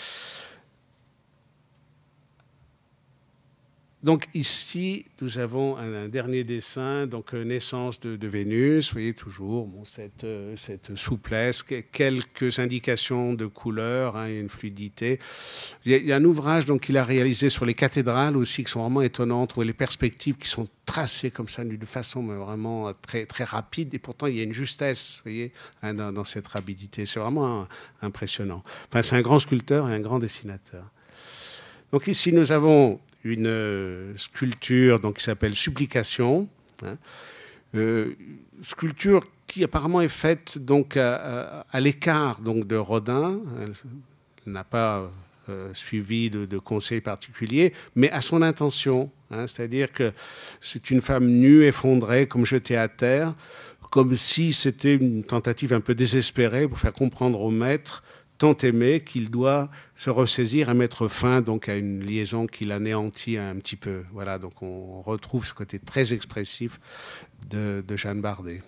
Donc ici, nous avons un dernier dessin, donc naissance de Vénus, vous voyez toujours bon, cette souplesse, quelques indications de couleur, hein, une fluidité. Il y a un ouvrage donc, qu'il a réalisé sur les cathédrales aussi, qui sont vraiment étonnantes, où les perspectives qui sont tracées comme ça, de façon vraiment très, très rapide, et pourtant il y a une justesse, vous voyez, hein, dans cette rapidité. C'est vraiment impressionnant. Enfin, c'est un grand sculpteur et un grand dessinateur. Donc ici, nous avons une sculpture donc, qui s'appelle Supplication, hein, sculpture qui apparemment est faite donc, à l'écart donc, de Rodin. Elle n'a pas suivi de conseils particuliers, mais à son intention. Hein, c'est-à-dire que c'est une femme nue, effondrée, comme jetée à terre, comme si c'était une tentative un peu désespérée pour faire comprendre au maître tant aimé qu'il doit se ressaisir et mettre fin donc, à une liaison qui l'anéantit un petit peu. Voilà, donc on retrouve ce côté très expressif de Jeanne Bardet.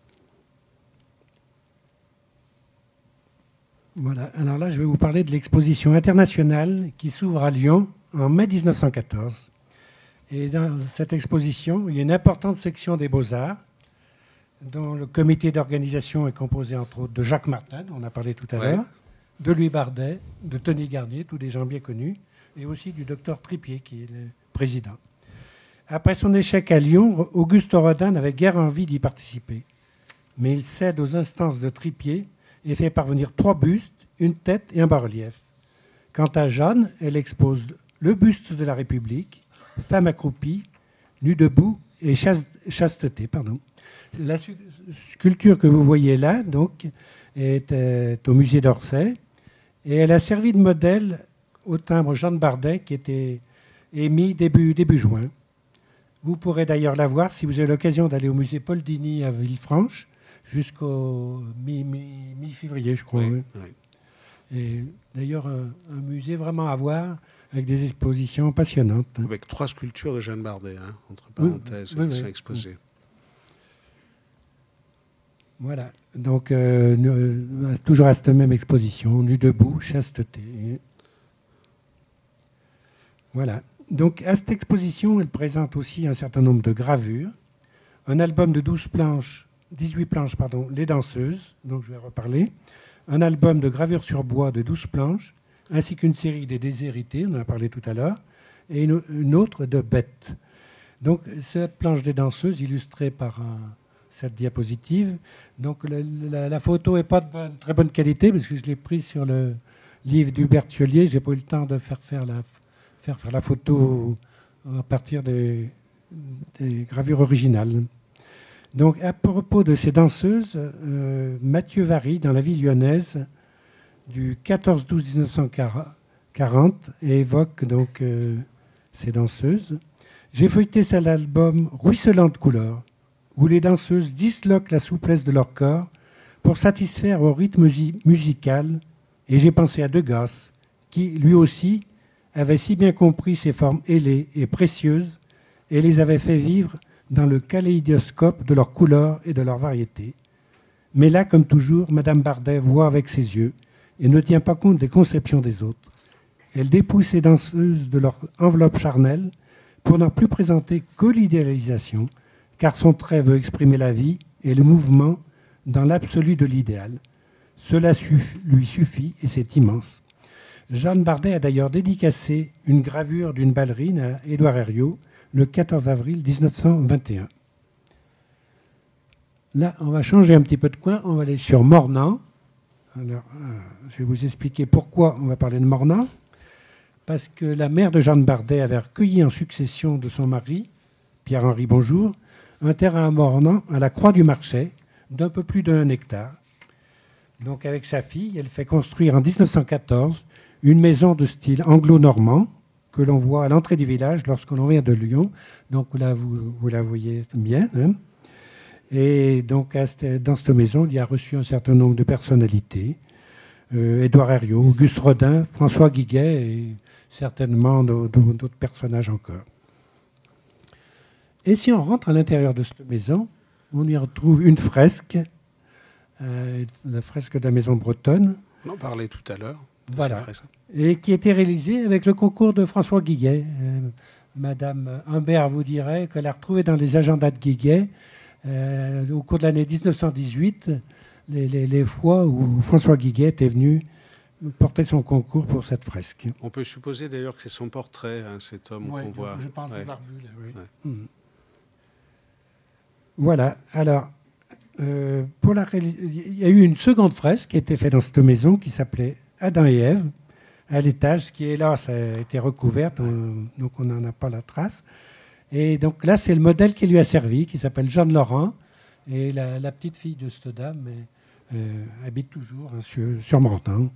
Voilà, alors là je vais vous parler de l'exposition internationale qui s'ouvre à Lyon en mai 1914. Et dans cette exposition, il y a une importante section des Beaux-Arts, dont le comité d'organisation est composé entre autres de Jacques Martin, dont on a parlé tout à l'heure, de Louis Bardet, de Tony Garnier, tous des gens bien connus, et aussi du docteur Tripier, qui est le président. Après son échec à Lyon, Auguste Rodin n'avait guère envie d'y participer. Mais il cède aux instances de Tripier et fait parvenir 3 bustes, une tête et un bas-relief. Quant à Jeanne, elle expose le buste de la République, femme accroupie, nue debout et chasteté. La sculpture que vous voyez là donc, est au musée d'Orsay. Et elle a servi de modèle au timbre Jeanne Bardet qui était émis début juin. Vous pourrez d'ailleurs la voir si vous avez l'occasion d'aller au musée Paul Digny à Villefranche jusqu'au mi-février, je crois. Oui, oui. Et d'ailleurs, un musée vraiment à voir avec des expositions passionnantes. Avec 3 sculptures de Jeanne Bardet, hein, entre parenthèses, qui sont exposées. Voilà. Donc, toujours à cette même exposition, nu debout, chasteté. Voilà. Donc, à cette exposition, elle présente aussi un certain nombre de gravures. Un album de 18 planches, pardon, Les Danseuses, dont je vais reparler. Un album de gravures sur bois de 12 planches, ainsi qu'une série des Déshérités, on en a parlé tout à l'heure, et une autre de Bêtes. Donc, cette planche des Danseuses, illustrée par cette diapositive. Donc, la photo n'est pas de très bonne qualité, parce que je l'ai prise sur le livre d'Hubert Thiollier. Je n'ai pas eu le temps de faire la photo à partir des gravures originales. Donc, à propos de ces danseuses, Mathieu Vary, dans La vie lyonnaise, du 14-12-1940, évoque donc ces danseuses. J'ai feuilleté cet album ruisselant de couleurs, où les danseuses disloquent la souplesse de leur corps pour satisfaire au rythme musical, et j'ai pensé à Degas, qui, lui aussi, avait si bien compris ces formes ailées et précieuses, et les avait fait vivre dans le kaléidoscope de leurs couleurs et de leurs variétés. Mais là, comme toujours, Madame Bardet voit avec ses yeux et ne tient pas compte des conceptions des autres. Elle dépouille ces danseuses de leur enveloppe charnelle pour n'en plus présenter que l'idéalisation, car son trait veut exprimer la vie et le mouvement dans l'absolu de l'idéal. Cela lui suffit et c'est immense. Jeanne Bardet a d'ailleurs dédicacé une gravure d'une ballerine à Édouard Herriot le 14 avril 1921. Là, on va changer un petit peu de coin, on va aller sur Mornan. Alors, je vais vous expliquer pourquoi on va parler de Mornan. Parce que la mère de Jeanne Bardet avait recueilli en succession de son mari, Pierre-Henri Bonjour, un terrain à Mornan, à la Croix du Marchais, d'un peu plus d'1 hectare. Donc avec sa fille, elle fait construire en 1914 une maison de style anglo-normand que l'on voit à l'entrée du village lorsqu'on vient de Lyon. Donc là, vous la voyez bien. Hein. Et donc dans cette maison, il y a reçu un certain nombre de personnalités. Édouard Herriot, Auguste Rodin, François Guiguet et certainement d'autres personnages encore. Et si on rentre à l'intérieur de cette maison, on y retrouve une fresque, la fresque de la maison bretonne. On en parlait tout à l'heure. Voilà. Et qui a été réalisée avec le concours de François Guiguet. Madame Humbert vous dirait qu'elle a retrouvé dans les agendas de Guiguet, au cours de l'année 1918, les fois où François Guiguet est venu porter son concours pour cette fresque. On peut supposer d'ailleurs que c'est son portrait, hein, cet homme qu'on voit. Je pense barbu, là, oui. Ouais. Voilà. Alors, il y a eu une seconde fresque qui a été faite dans cette maison qui s'appelait Adam et Ève, à l'étage, qui est là, ça a été recouverte, donc on n'en a pas la trace. Et donc là, c'est le modèle qui lui a servi, qui s'appelle Jeanne Laurent, et la petite fille de cette dame habite toujours sur Mornan.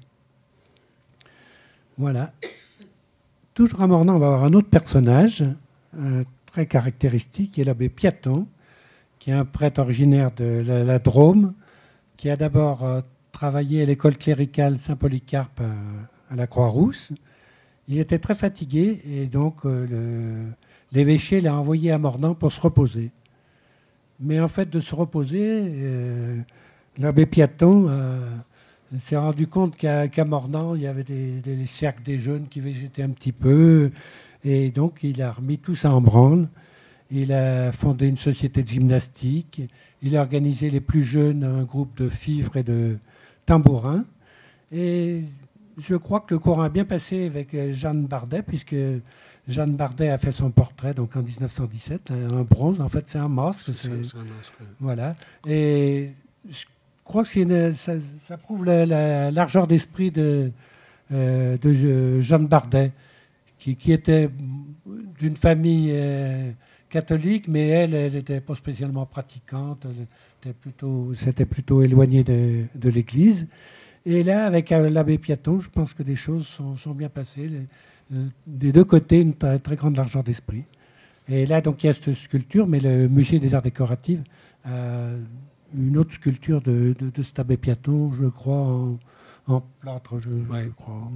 Voilà. Toujours à Mornan, on va avoir un autre personnage très caractéristique, qui est l'abbé Piaton, qui est un prêtre originaire de la Drôme, qui a d'abord travaillé à l'école cléricale Saint-Polycarpe à la Croix-Rousse. Il était très fatigué et donc l'évêché l'a envoyé à Mornan pour se reposer. Mais en fait, de se reposer, l'abbé Piaton s'est rendu compte qu'à Mornan, il y avait des cercles des jeunes qui végétaient un petit peu. Et donc, il a remis tout ça en branle. Il a fondé une société de gymnastique. Il a organisé les plus jeunes, un groupe de fifres et de tambourins. Et je crois que le courant a bien passé avec Jeanne Bardet, puisque Jeanne Bardet a fait son portrait donc en 1917, un bronze. En fait, c'est un masque. C'est un masque. Voilà. Et je crois que ça prouve la largeur d'esprit de Jeanne Bardet, qui était d'une famille catholique, mais elle n'était pas spécialement pratiquante, c'était plutôt éloignée de l'Église. Et là, avec l'abbé Piaton, je pense que les choses sont bien passées. Des deux côtés, une très grande largeur d'esprit. Et là, donc, il y a cette sculpture, mais le musée des arts décoratifs a une autre sculpture de cet abbé Piaton, je crois, en plâtre, je crois.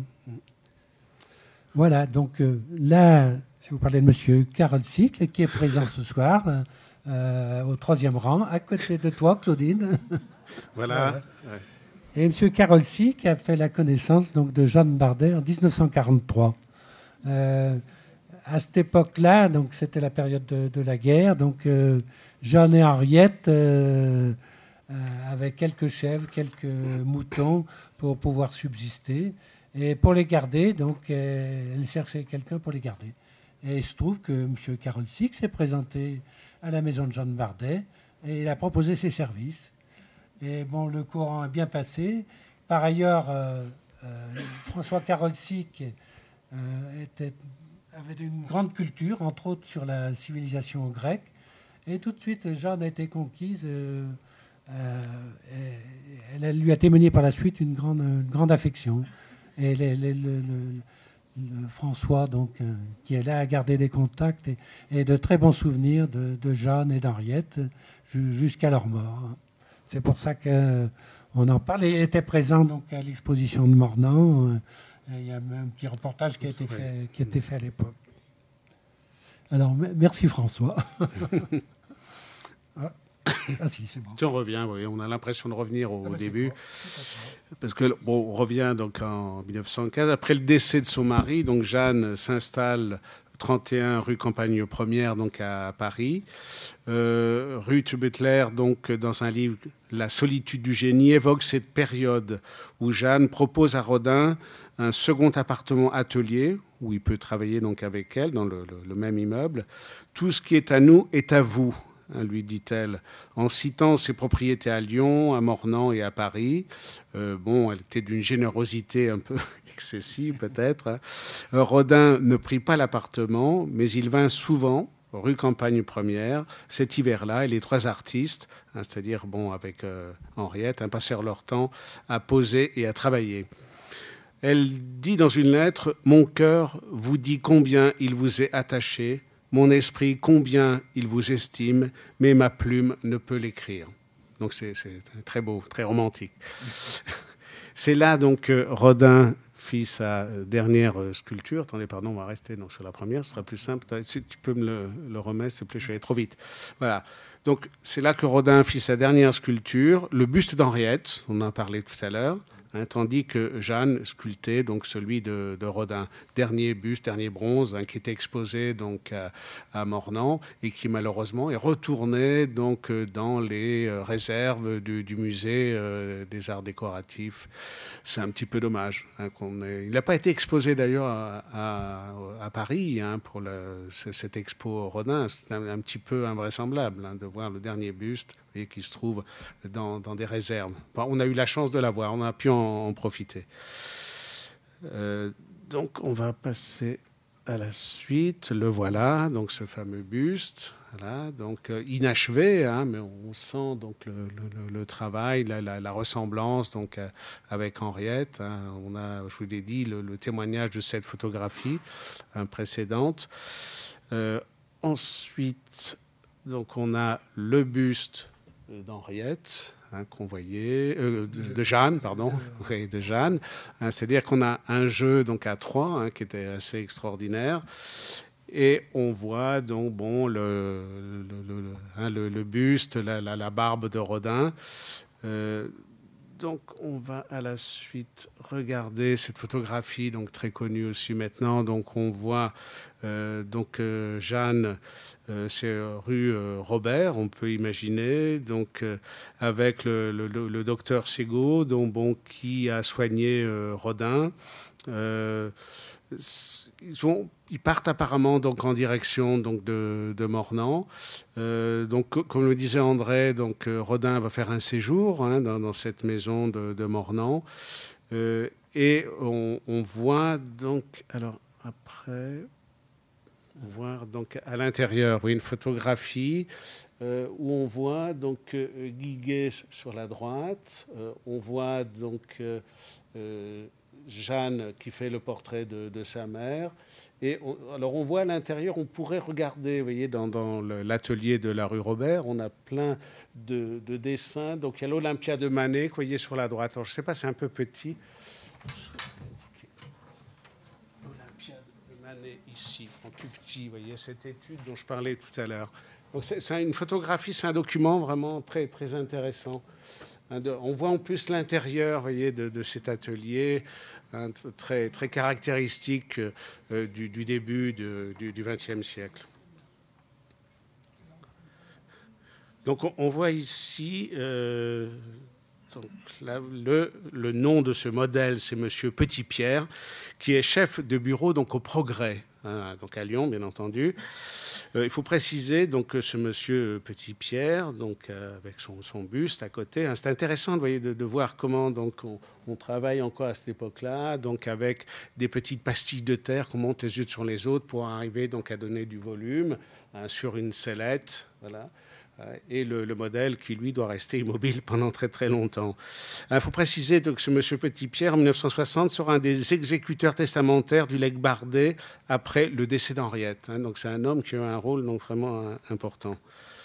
Voilà, donc là, je vais vous parler de monsieur Karol Cycle, qui est présent ce soir, au troisième rang, à côté de toi, Claudine. Voilà. Voilà. Et M. Karolczyk qui a fait la connaissance donc, de Jeanne Bardet en 1943. À cette époque-là, donc c'était la période de la guerre, donc Jeanne et Henriette avaient quelques chèvres, quelques moutons pour pouvoir subsister. Et pour les garder, donc elle cherchait quelqu'un pour les garder. Et il se trouve que M. Karolczyk s'est présenté à la maison de Jeanne Bardet et il a proposé ses services. Et bon, le courant a bien passé. Par ailleurs, François Karolczyk avait une grande culture, entre autres sur la civilisation grecque. Et tout de suite, Jeanne a été conquise. Elle lui a témoigné par la suite une grande affection. Et François, donc, qui est là à garder des contacts et de très bons souvenirs de Jeanne et d'Henriette jusqu'à leur mort. C'est pour ça qu'on en parle. Il était présent donc, à l'exposition de Mornan. Il y a même un petit reportage qui a été fait à l'époque. Alors, merci François. Ah si, c'est bon. Si on revient, oui, on a l'impression de revenir au début. Parce que, bon, on revient donc en 1915. Après le décès de son mari, donc Jeanne s'installe 31 rue Campagne Première, donc à Paris. Ruth Butler, donc, dans un livre, La solitude du génie, évoque cette période où Jeanne propose à Rodin un second appartement atelier où il peut travailler donc avec elle dans le même immeuble. Tout ce qui est à nous est à vous, lui dit-elle, en citant ses propriétés à Lyon, à Mornan et à Paris. Bon, elle était d'une générosité un peu excessive peut-être. Rodin ne prit pas l'appartement, mais il vint souvent rue Campagne Première, cet hiver-là, et les trois artistes, c'est-à-dire bon, avec Henriette, passèrent leur temps à poser et à travailler. Elle dit dans une lettre « Mon cœur vous dit combien il vous est attaché, mon esprit combien il vous estime, mais ma plume ne peut l'écrire. » Donc c'est très beau, très romantique. C'est là donc que Rodin fit sa dernière sculpture. Attendez, pardon, on va rester donc, sur la première, ce sera plus simple. Si tu peux me le remettre, s'il te plaît, je vais aller trop vite. Voilà. Donc c'est là que Rodin fit sa dernière sculpture, le buste d'Henriette, on en a parlé tout à l'heure. Tandis que Jeanne sculptait donc celui de Rodin, dernier buste, dernier bronze, qui était exposé donc à Mornan et qui malheureusement est retourné donc dans les réserves du musée des arts décoratifs. C'est un petit peu dommage. Il n'a pas été exposé d'ailleurs à Paris pour cette expo Rodin. C'est un petit peu invraisemblable de voir le dernier buste et qui se trouve dans des réserves. Bon, on a eu la chance de l'avoir, on a pu en profiter. Donc on va passer à la suite. Le voilà, donc ce fameux buste, voilà, donc inachevé, mais on sent donc le travail, la ressemblance donc avec Henriette. On a, je vous l'ai dit, le témoignage de cette photographie précédente. Ensuite, donc on a le buste d'Henriette, qu'on voyait, de Jeanne, pardon, oui, de Jeanne. C'est-à-dire qu'on a un jeu donc à trois qui était assez extraordinaire. Et on voit donc bon, le buste, la barbe de Rodin. Donc on va à la suite regarder cette photographie donc très connue aussi maintenant. Donc on voit Jeanne, c'est rue Robert, on peut imaginer, donc avec le docteur Ségaud, qui a soigné Rodin. Ils partent apparemment donc en direction donc de Mornan. Donc comme le disait André, donc Rodin va faire un séjour dans cette maison de Mornan. Et on voit donc alors après voir donc à l'intérieur une photographie où on voit donc Guiguet sur la droite. On voit donc Jeanne qui fait le portrait de sa mère. Et alors on voit à l'intérieur, on pourrait regarder, vous voyez, dans l'atelier de la rue Robert, on a plein de dessins. Donc il y a l'Olympia de Manet, que vous voyez sur la droite. Alors je ne sais pas, c'est un peu petit. L'Olympia de Manet ici, en tout petit, vous voyez, cette étude dont je parlais tout à l'heure. Donc une photographie, c'est un document vraiment très, très intéressant. On voit en plus l'intérieur, voyez, de cet atelier, hein, très, très caractéristique du début du XXe siècle. Donc on voit ici donc, là, le nom de ce modèle, c'est Monsieur Petit-Pierre, qui est chef de bureau donc au Progrès, hein, donc à Lyon, bien entendu. Il faut préciser donc, que ce Monsieur Petit-Pierre, donc, avec son buste à côté, hein, c'est intéressant de voir comment donc, on travaille encore à cette époque-là, donc avec des petites pastilles de terre qu'on monte les unes sur les autres pour arriver donc, à donner du volume hein, sur une sellette. Voilà. Et le modèle qui, lui, doit rester immobile pendant très, très longtemps. Il faut préciser que ce monsieur Petit-Pierre, en 1960, sera un des exécuteurs testamentaires du legs Bardet après le décès d'Henriette. Donc, c'est un homme qui a eu un rôle donc, vraiment important.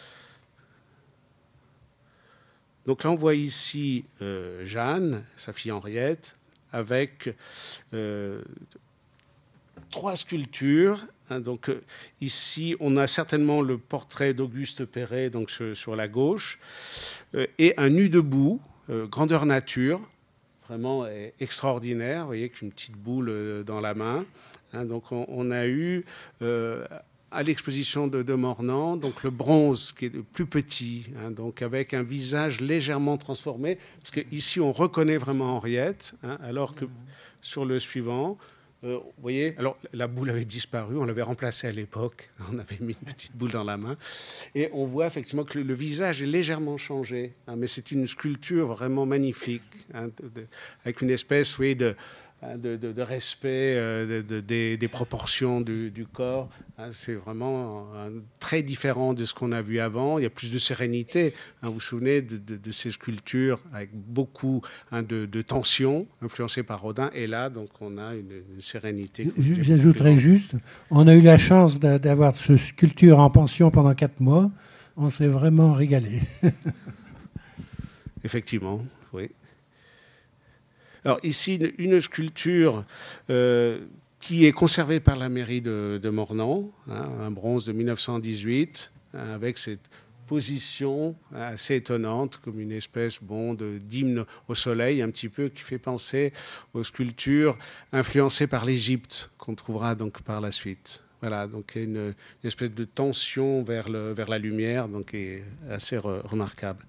Donc, là, on voit ici Jeanne, sa fille Henriette, avec 3 sculptures. Donc ici, on a certainement le portrait d'Auguste Perret donc, sur la gauche et un nu debout, grandeur nature, vraiment extraordinaire, vous voyez, qu'une petite boule dans la main. Donc on a eu à l'exposition de Mornan, donc le bronze qui est plus petit, donc avec un visage légèrement transformé, parce qu'ici on reconnaît vraiment Henriette, alors que sur le suivant, vous voyez, alors la boule avait disparu, on l'avait remplacée à l'époque, on avait mis une petite boule dans la main, et on voit effectivement que le visage est légèrement changé, mais c'est une sculpture vraiment magnifique, avec une espèce, oui, de respect des proportions du corps. C'est vraiment très différent de ce qu'on a vu avant. Il y a plus de sérénité. Vous vous souvenez de ces sculptures avec beaucoup de tension, influencées par Rodin. Et là, donc, on a une sérénité. J'ajouterais juste, on a eu la chance d'avoir ce sculpture en pension pendant 4 mois. On s'est vraiment régalé. Effectivement, oui. Alors ici, une sculpture qui est conservée par la mairie de Mornan, un bronze de 1918, avec cette position assez étonnante, comme une espèce d'hymne au soleil, un petit peu, qui fait penser aux sculptures influencées par l'Égypte, qu'on trouvera donc par la suite. Voilà, donc il y a une espèce de tension vers la lumière, donc qui est assez remarquable.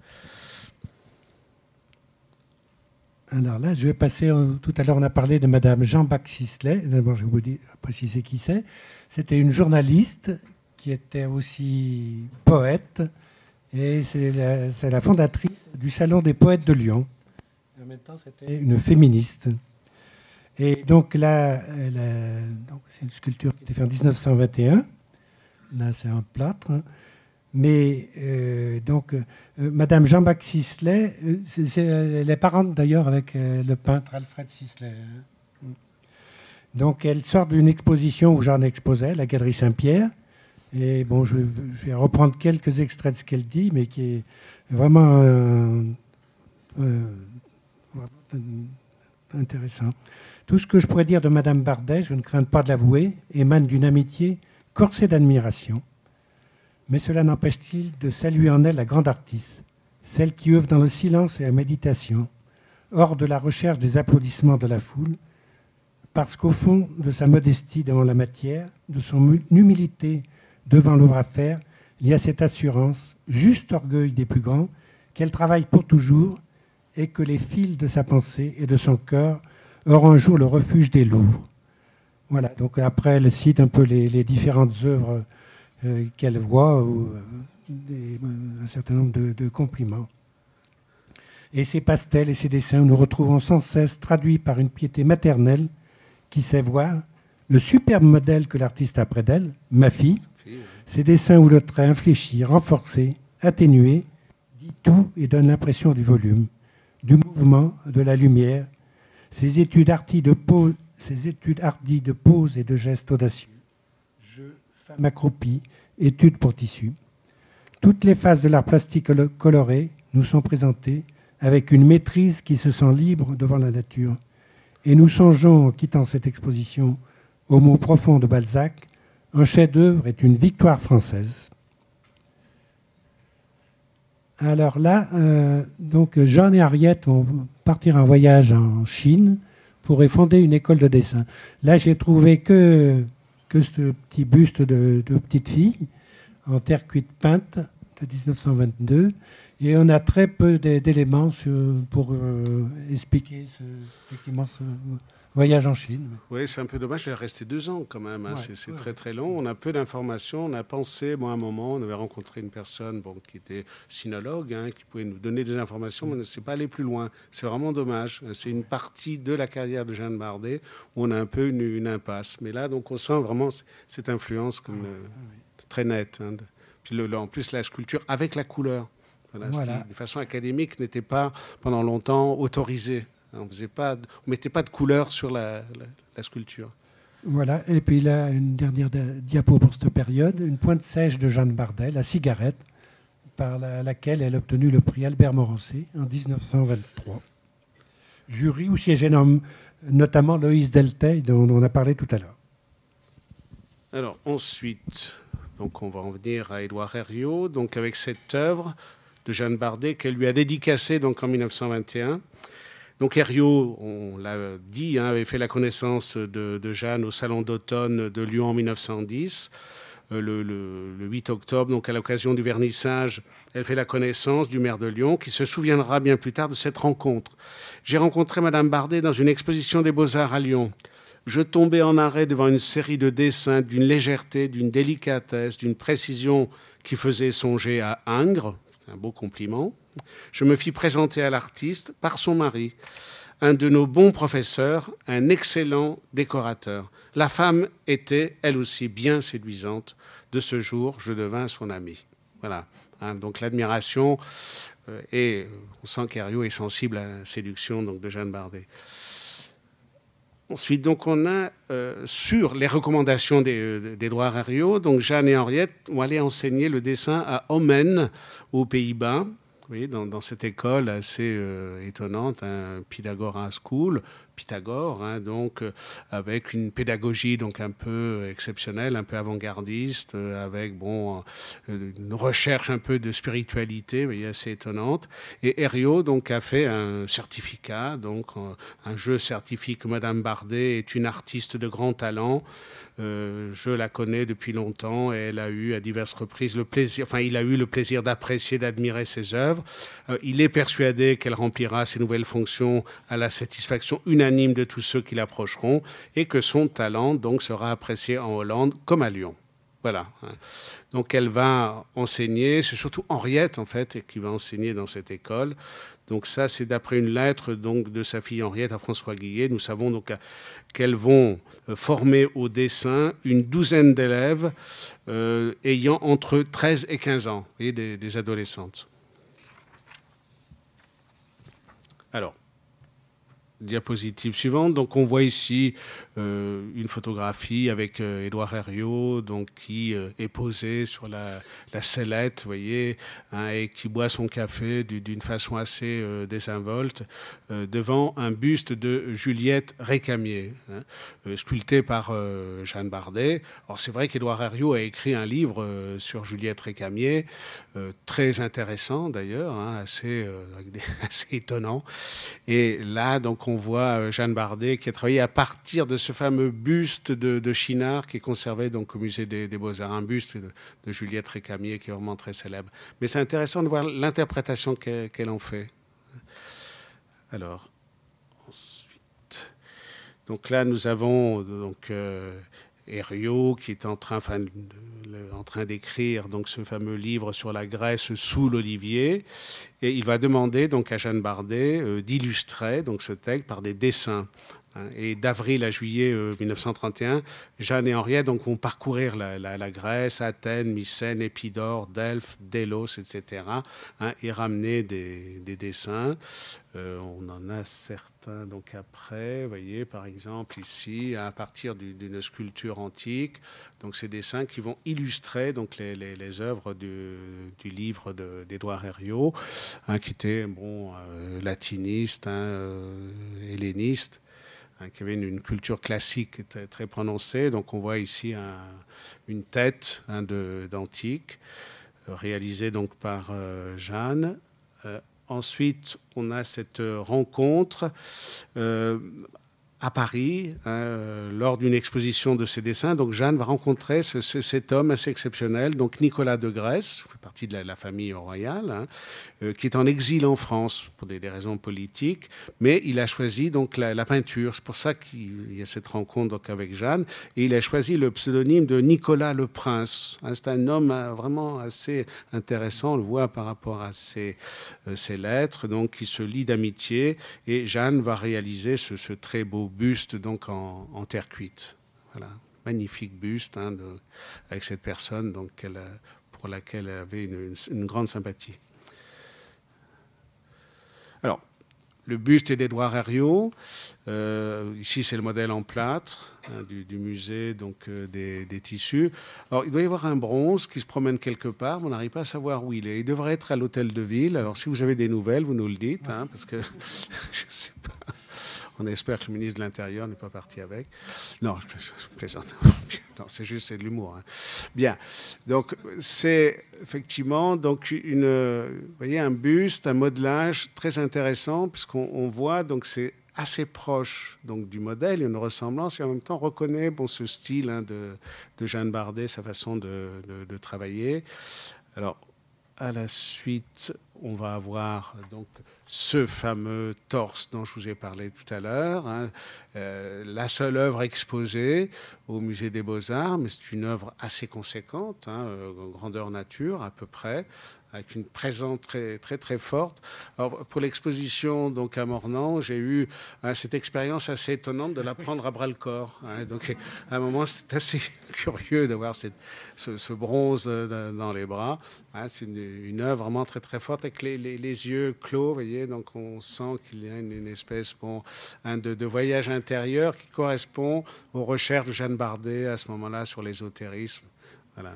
Alors là, je vais passer. Tout à l'heure, on a parlé de Madame Jean-Baptiste Sisley. D'abord, je vais vous préciser qui c'est. C'était une journaliste qui était aussi poète. Et c'est la fondatrice du Salon des poètes de Lyon. En même temps, c'était une féministe. Et donc là, c'est une sculpture qui était faite en 1921. Là, c'est un plâtre. Mais Madame Jean-Baptiste Sisley, elle est parente d'ailleurs avec le peintre Alfred Sisley. Donc elle sort d'une exposition où j'en exposais, la Galerie Saint-Pierre. Et bon, je vais reprendre quelques extraits de ce qu'elle dit, mais qui est vraiment intéressant. Tout ce que je pourrais dire de Madame Bardet, je ne crains pas de l'avouer, émane d'une amitié corsée d'admiration. Mais cela n'empêche-t-il de saluer en elle la grande artiste, celle qui œuvre dans le silence et la méditation, hors de la recherche des applaudissements de la foule, parce qu'au fond de sa modestie devant la matière, de son humilité devant l'œuvre à faire, il y a cette assurance, juste orgueil des plus grands, qu'elle travaille pour toujours et que les fils de sa pensée et de son cœur auront un jour le refuge des Louvres. Voilà, donc après elle cite un peu les différentes œuvres qu'elle voit, un certain nombre de compliments. Et ces pastels et ces dessins, nous retrouvons sans cesse traduits par une piété maternelle qui sait voir le superbe modèle que l'artiste a près d'elle, ma fille, ces dessins où le trait infléchi, renforcé, atténué, dit tout et donne l'impression du volume, du mouvement, de la lumière, ces études hardies de pose et de gestes audacieux. Femme accroupie, étude pour tissu. Toutes les phases de l'art plastique coloré nous sont présentées avec une maîtrise qui se sent libre devant la nature. Et nous songeons, en quittant cette exposition, aux mots profonds de Balzac, un chef-d'œuvre est une victoire française. Alors là, donc Jeanne et Henriette vont partir en voyage en Chine pour y fonder une école de dessin. Là, j'ai trouvé que ce petit buste de petite fille en terre cuite peinte de 1922. Et on a très peu d'éléments pour expliquer effectivement ce voyage en Chine. Oui, c'est un peu dommage, il est resté 2 ans quand même, hein. Ouais, C'est ouais. très très long. On a peu d'informations. On a pensé, moi à un moment, on avait rencontré une personne qui était sinologue, hein, qui pouvait nous donner des informations, mais on ne s'est pas allé plus loin. C'est vraiment dommage. C'est une partie de la carrière de Jeanne Bardet où on a un peu une impasse. Mais là, donc, on sent vraiment cette influence comme, très nette, hein. Puis en plus, la sculpture avec la couleur. Voilà, ce qui, Voilà. de façon académique, n'était pas pendant longtemps autorisé. On ne mettait pas de couleur sur la sculpture. Voilà. Et puis là, une dernière diapo pour cette période, une pointe sèche de Jeanne Bardet, la cigarette, par laquelle elle a obtenu le prix Albert Morancé en 1923. Jury où siégeait notamment Loïs Delteil, dont on a parlé tout à l'heure. Alors ensuite, donc on va en venir à Édouard Herriot, donc avec cette œuvre de Jeanne Bardet qu'elle lui a dédicacée donc en 1921. Donc Herriot, on l'a dit, hein, avait fait la connaissance de Jeanne au Salon d'automne de Lyon en 1910. Le 8 octobre, donc à l'occasion du vernissage, elle fait la connaissance du maire de Lyon, qui se souviendra bien plus tard de cette rencontre. J'ai rencontré Madame Bardet dans une exposition des Beaux-Arts à Lyon. Je tombais en arrêt devant une série de dessins d'une légèreté, d'une délicatesse, d'une précision qui faisait songer à Ingres. C'est un beau compliment. Je me fis présenter à l'artiste par son mari, un de nos bons professeurs, un excellent décorateur. La femme était, elle aussi, bien séduisante. De ce jour, je devins son ami. Voilà. Hein, donc l'admiration, et on sent qu'Herriot est sensible à la séduction donc, de Jeanne Bardet. Ensuite, donc, on a sur les recommandations d'Édouard Herriot, donc Jeanne et Henriette vont aller enseigner le dessin à Ommen, aux Pays-Bas. Vous voyez, dans cette école assez étonnante, hein, Pythagora School, Pythagore, hein, donc avec une pédagogie donc un peu exceptionnelle, un peu avant-gardiste, avec une recherche un peu de spiritualité, vous voyez, assez étonnante. Et Herriot donc a fait un certificat, donc un jeu certifie que Madame Bardet est une artiste de grand talent. Je la connais depuis longtemps et elle a eu à diverses reprises il a eu le plaisir d'apprécier, d'admirer ses œuvres. Il est persuadé qu'elle remplira ses nouvelles fonctions à la satisfaction unanime de tous ceux qui l'approcheront et que son talent donc sera apprécié en Hollande comme à Lyon. Voilà. Donc elle va enseigner, c'est surtout Henriette en fait qui va enseigner dans cette école. Donc ça, c'est d'après une lettre donc, de sa fille Henriette à François Guillet. Nous savons donc qu'elles vont former au dessin une douzaine d'élèves ayant entre 13 et 15 ans, vous voyez, des adolescentes. Alors, diapositive suivante. Donc on voit ici une photographie avec Édouard Herriot donc, qui est posé sur la sellette, vous voyez, hein, et qui boit son café d'une façon assez désinvolte devant un buste de Juliette Récamier, hein, sculpté par Jeanne Bardet. Alors c'est vrai qu'Édouard Herriot a écrit un livre sur Juliette Récamier, très intéressant d'ailleurs, hein, assez étonnant. Et là, donc, on voit Jeanne Bardet qui a travaillé à partir de ce fameux buste de Chinard qui est conservé donc, au musée des Beaux-Arts, un buste de Juliette Récamier qui est vraiment très célèbre. Mais c'est intéressant de voir l'interprétation qu'elle en fait. Alors, ensuite... Donc là, nous avons donc, Herriot qui est en train d'écrire donc ce fameux livre sur la Grèce sous l'olivier, et il va demander donc à Jeanne Bardet d'illustrer donc ce texte par des dessins. Et d'avril à juillet 1931, Jeanne et Henriette donc, vont parcourir la Grèce, Athènes, Mycène, Épidore, Delphes, Délos, etc., hein, et ramener des dessins. On en a certains donc après, vous voyez, par exemple ici, à partir d'une sculpture antique, donc ces dessins qui vont illustrer donc les œuvres du livre d'Édouard Herriot, hein, qui était latiniste, hein, helléniste, qui avait une culture classique très, très prononcée. Donc on voit ici une tête, hein, d'antique. réalisé donc par Jeanne. Ensuite, on a cette rencontre à Paris, lors d'une exposition de ses dessins. Donc Jeanne va rencontrer cet homme assez exceptionnel, donc Nicolas de Grèce, qui fait partie de la famille royale, qui est en exil en France pour des raisons politiques, mais il a choisi donc la peinture. C'est pour ça qu'il y a cette rencontre donc avec Jeanne, et il a choisi le pseudonyme de Nicolas le Prince. C'est un homme vraiment assez intéressant, on le voit par rapport à ses lettres, donc qui se lient d'amitié, et Jeanne va réaliser ce très beau buste donc en terre cuite. Voilà, magnifique buste avec cette personne donc pour laquelle elle avait une grande sympathie. Alors, le buste est d'Édouard Herriot. Ici, c'est le modèle en plâtre du musée donc, des tissus. Alors, il doit y avoir un bronze qui se promène quelque part, mais on n'arrive pas à savoir où il est. Il devrait être à l'Hôtel de Ville. Alors, si vous avez des nouvelles, vous nous le dites, parce que je ne sais pas. On espère que le ministre de l'Intérieur n'est pas parti avec. Non, je plaisante. Non, c'est juste de l'humour. Bien. Donc, c'est effectivement donc vous voyez, un buste, un modelage très intéressant, puisqu'on voit, donc c'est assez proche donc, du modèle, il y a une ressemblance, et en même temps, on reconnaît ce style de Jeanne Bardet, sa façon de travailler. Alors, à la suite, on va avoir donc ce fameux torse dont je vous ai parlé tout à l'heure, la seule œuvre exposée au Musée des Beaux-Arts, mais c'est une œuvre assez conséquente, grandeur nature à peu près, avec une présence très, très, très forte. Alors, pour l'exposition donc, à Mornan, j'ai eu cette expérience assez étonnante de la prendre à bras-le-corps. Donc, à un moment, c'est assez curieux d'avoir ce bronze dans les bras. C'est une œuvre vraiment très, très forte, avec les yeux clos, vous voyez. Donc, on sent qu'il y a une espèce de voyage intérieur qui correspond aux recherches de Jeanne Bardet à ce moment-là sur l'ésotérisme. Voilà.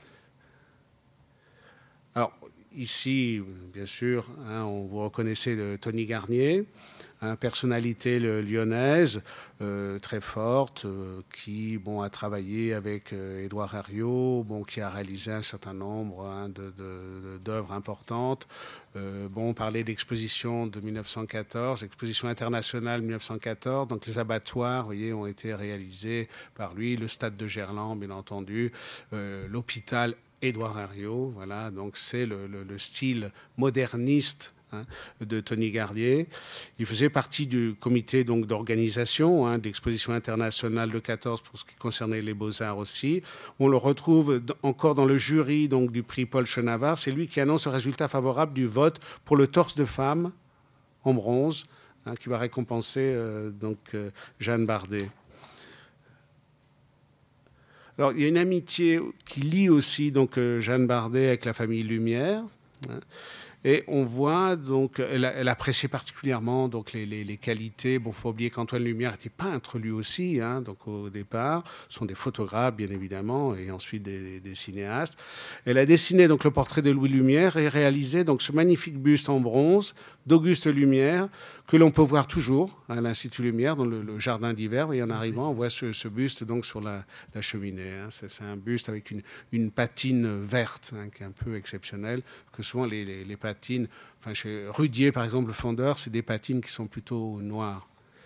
Alors, ici, bien sûr, vous reconnaissez Tony Garnier, personnalité lyonnaise très forte, qui a travaillé avec Édouard Herriot, qui a réalisé un certain nombre d'œuvres importantes. On parlait d'exposition de 1914, exposition internationale 1914, donc les abattoirs, vous voyez, ont été réalisés par lui, le stade de Gerland, bien entendu, l'hôpital Édouard Herriot, voilà, donc c'est le style moderniste de Tony Garnier. Il faisait partie du comité donc d'organisation d'exposition internationale de 14 pour ce qui concernait les Beaux-Arts aussi. On le retrouve encore dans le jury donc du prix Paul Chenavard. C'est lui qui annonce le résultat favorable du vote pour le torse de femme en bronze, qui va récompenser Jeanne Bardet. Alors, il y a une amitié qui lie aussi donc, Jeanne Bardet avec la famille Lumière. Et on voit, donc, elle appréciait particulièrement donc, les qualités. Bon, il faut pas oublier qu'Antoine Lumière était peintre lui aussi, donc au départ. Ce sont des photographes, bien évidemment, et ensuite des cinéastes. Elle a dessiné donc, le portrait de Louis Lumière et réalisé donc, ce magnifique buste en bronze d'Auguste Lumière, que l'on peut voir toujours à l'Institut Lumière, dans le jardin d'hiver. Et en arrivant, on voit ce buste donc, sur la cheminée. C'est un buste avec une patine verte, qui est un peu exceptionnelle, que souvent les patines, enfin chez Rudier par exemple, le fondeur, c'est des patines qui sont plutôt noires.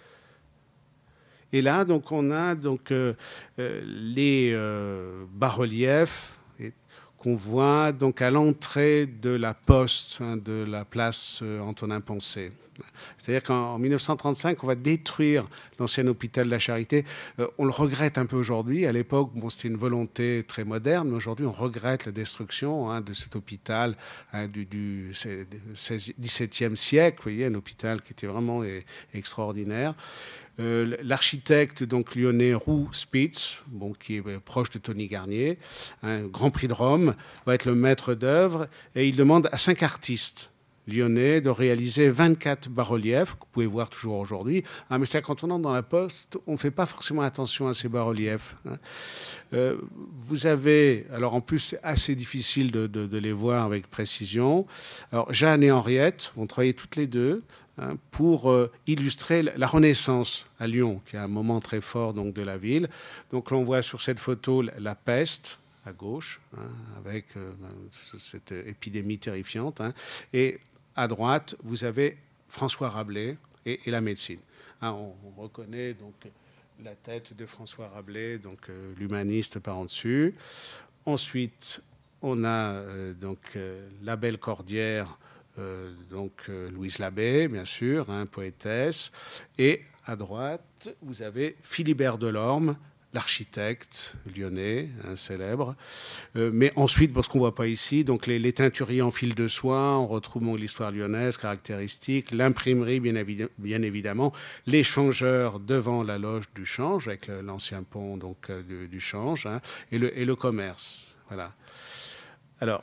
Et là, donc, on a donc, les bas-reliefs qu'on voit donc, à l'entrée de la poste de la place Antonin-Poncet. C'est-à-dire qu'en 1935, on va détruire l'ancien hôpital de la Charité. On le regrette un peu aujourd'hui. À l'époque, c'était une volonté très moderne, mais aujourd'hui, on regrette la destruction de cet hôpital du XVIIe siècle. Vous voyez, un hôpital qui était vraiment extraordinaire. L'architecte donc lyonnais Roux Spitz, qui est proche de Tony Garnier, Grand Prix de Rome, va être le maître d'œuvre, et il demande à 5 artistes lyonnais de réaliser 24 bas-reliefs, que vous pouvez voir toujours aujourd'hui. Mais c'est quand on entre dans la poste, on ne fait pas forcément attention à ces bas-reliefs. Vous avez, alors en plus c'est assez difficile de les voir avec précision. Alors Jeanne et Henriette ont travaillé toutes les deux pour illustrer la Renaissance à Lyon, qui est un moment très fort donc, de la ville. Donc là, on voit sur cette photo la peste, à gauche, hein, avec cette épidémie terrifiante. Hein. Et à droite, vous avez François Rabelais et la médecine. Hein, on reconnaît donc la tête de François Rabelais, donc l'humaniste par en dessus. Ensuite, on a la belle Cordière, Louise Labbé, bien sûr, hein, poétesse. Et à droite, vous avez Philibert Delorme, l'architecte lyonnais, hein, célèbre. Mais ensuite, parce qu'on ne voit pas ici, donc les teinturiers en fil de soie, on retrouve l'histoire lyonnaise caractéristique, l'imprimerie, bien évidemment, les changeurs devant la loge du change, avec l'ancien pont du change, hein, et le commerce. Voilà. Alors,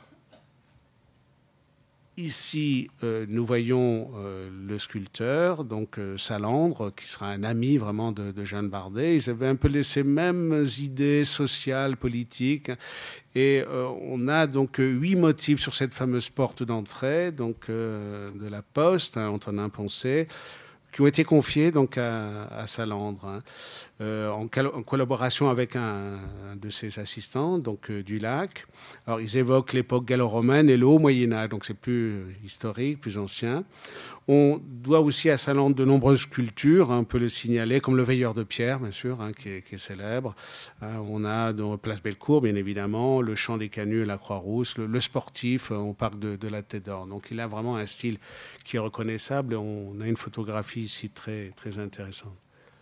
ici, nous voyons le sculpteur, donc Salandre, qui sera un ami vraiment de Jeanne Bardet. Ils avaient un peu ces mêmes idées sociales, politiques. Et on a donc 8 motifs sur cette fameuse porte d'entrée, de la Poste, hein, Antonin Poncet, qui ont été confiés donc à Salandre, hein, en collaboration avec un de ses assistants, Dulac. Alors ils évoquent l'époque gallo-romaine et le haut Moyen-Âge, donc c'est plus historique, plus ancien. On doit aussi à Salandre de nombreuses sculptures, hein, on peut le signaler, comme le Veilleur de Pierre, bien sûr, hein, qui est célèbre. On a dans Place Bellecour, bien évidemment, le Chant des Canuts et la Croix-Rousse, le sportif au parc de la Tête d'Or. Donc il a vraiment un style qui est reconnaissable et on a une photographie ici très, très intéressante.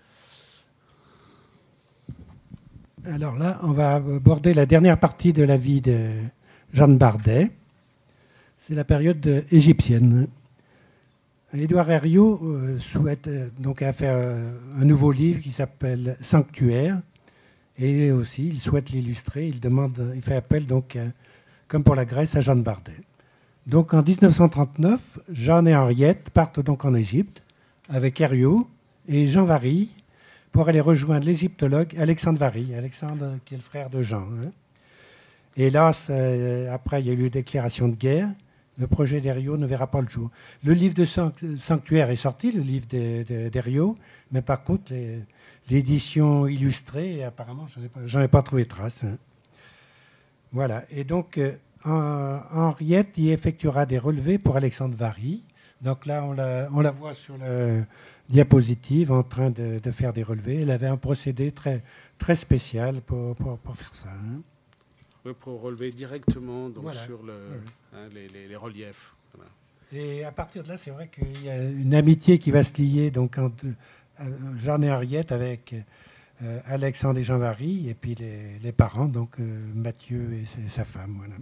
Alors là, on va aborder la dernière partie de la vie de Jeanne Bardet. C'est la période égyptienne. Édouard Herriot souhaite donc faire un nouveau livre qui s'appelle Sanctuaire. Et aussi, il souhaite l'illustrer. Il fait appel, donc, comme pour la Grèce, à Jeanne Bardet. Donc en 1939, Jeanne et Henriette partent donc en Égypte avec Herriot et Jean Vary pour aller rejoindre l'égyptologue Alexandre Vary. Alexandre, qui est le frère de Jean. Hein. Et là, après, il y a eu une déclaration de guerre. Le projet d'Herriot ne verra pas le jour. Le livre de Sanctuaire est sorti, le livre d'Herriot, mais par contre, l'édition illustrée, apparemment, j'en ai pas trouvé trace. Hein. Voilà. Et donc, Henriette y effectuera des relevés pour Alexandre Vary. Donc là, on la voit sur la diapositive en train de faire des relevés. Elle avait un procédé très, très spécial pour faire ça. Hein. Pour relever directement donc, voilà. sur les reliefs. Voilà. Et à partir de là, c'est vrai qu'il y a une amitié qui va se lier donc, entre Jeanne et Henriette avec Alexandre et Jean Vary, et puis les parents, donc Mathieu et sa femme. Voilà.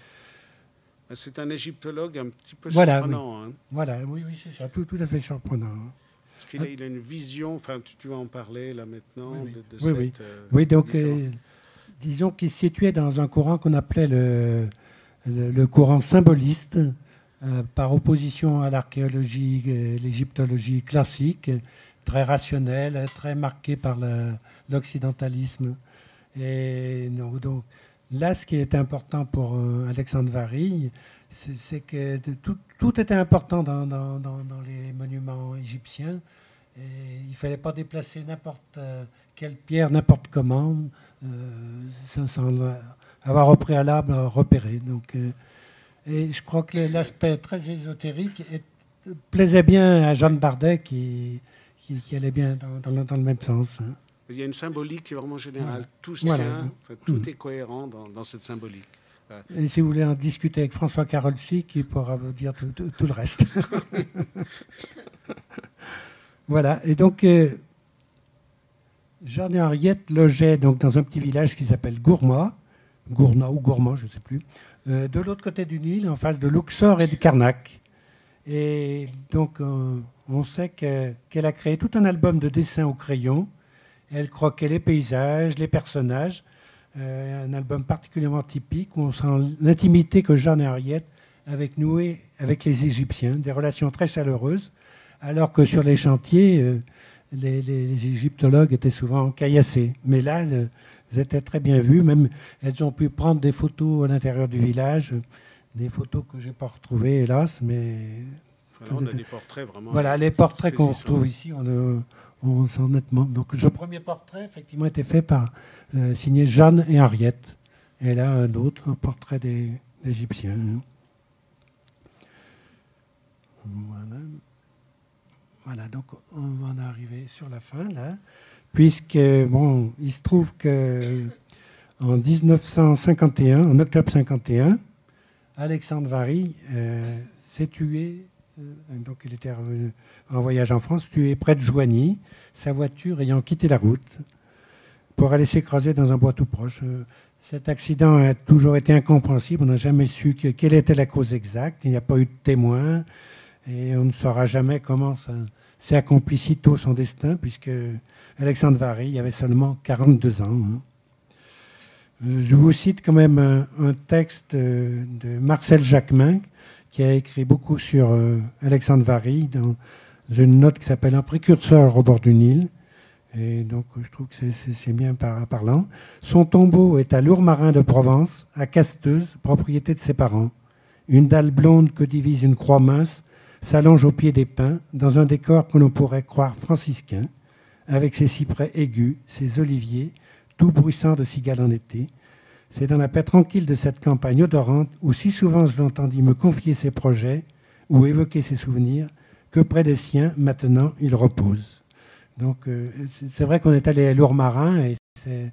C'est un égyptologue un petit peu Oui. surprenant. Hein. Voilà, oui, c'est ça, tout à fait surprenant. Parce qu'il a une vision, enfin tu vas en parler là maintenant, oui. de oui, cette oui, donc disons qu'il se situait dans un courant qu'on appelait le courant symboliste, par opposition à l'archéologie et l'égyptologie classique, très rationnelle, très marquée par l'occidentalisme. Et donc, là, ce qui est important pour Alexandre Vary, c'est que tout était important dans les monuments égyptiens. Et il ne fallait pas déplacer n'importe quelle pierre, n'importe comment, sans avoir au préalable repéré. Donc, et je crois que l'aspect très ésotérique plaisait bien à Jeanne Bardet qui allait bien dans le même sens. Hein. Il y a une symbolique qui est vraiment générale. Voilà. Tout se tient, tout est cohérent dans cette symbolique. Voilà. Et si vous voulez en discuter avec François Carolcy, qui pourra vous dire tout le reste. Voilà. Et donc, Jeanne et Henriette logeaient donc dans un petit village qui s'appelle Gourma, je ne sais plus, de l'autre côté du Nil, en face de Luxor et de Karnak. Et donc, on sait qu'elle a créé tout un album de dessins au crayon. Elle croquait les paysages, les personnages. Un album particulièrement typique où on sent l'intimité que Jeanne et Henriette avaient nouée avec les Égyptiens, des relations très chaleureuses, alors que sur les chantiers, les égyptologues étaient souvent caillassés. Mais là, elles étaient très bien vues. Même, elles ont pu prendre des photos à l'intérieur du village, des photos que je n'ai pas retrouvées, hélas. Mais enfin, on a des portraits vraiment. Voilà, les portraits qu'on retrouve ici, on sent nettement. Donc, ce premier portrait, effectivement, était fait par signé Jeanne et Henriette. Et là, un autre portrait d'Égyptiens. Voilà. Voilà, donc on va en arriver sur la fin, là. Puisque, bon, il se trouve que en 1951, en octobre 51, Alexandre Vary s'est tué, donc il était revenu en voyage en France, tué près de Joigny, sa voiture ayant quitté la route pour aller s'écraser dans un bois tout proche. Cet accident a toujours été incompréhensible, on n'a jamais su quelle était la cause exacte, il n'y a pas eu de témoins, et on ne saura jamais comment ça s'est accompli si tôt son destin, puisque Alexandre Vary avait seulement 42 ans. Je vous cite quand même un texte de Marcel Jacquemin, qui a écrit beaucoup sur Alexandre Vary, dans une note qui s'appelle « Un précurseur au bord du Nil ». Et donc, je trouve que c'est bien parlant. Son tombeau est à Lourmarin de Provence, à Casteuse, propriété de ses parents. Une dalle blonde que divise une croix mince s'allonge au pied des pins, dans un décor que l'on pourrait croire franciscain, avec ses cyprès aigus, ses oliviers, tout bruissant de cigales en été. C'est dans la paix tranquille de cette campagne odorante, où si souvent je l'entendis me confier ses projets ou évoquer ses souvenirs, que près des siens, maintenant, il repose. Donc, c'est vrai qu'on est allé à Lourmarin, et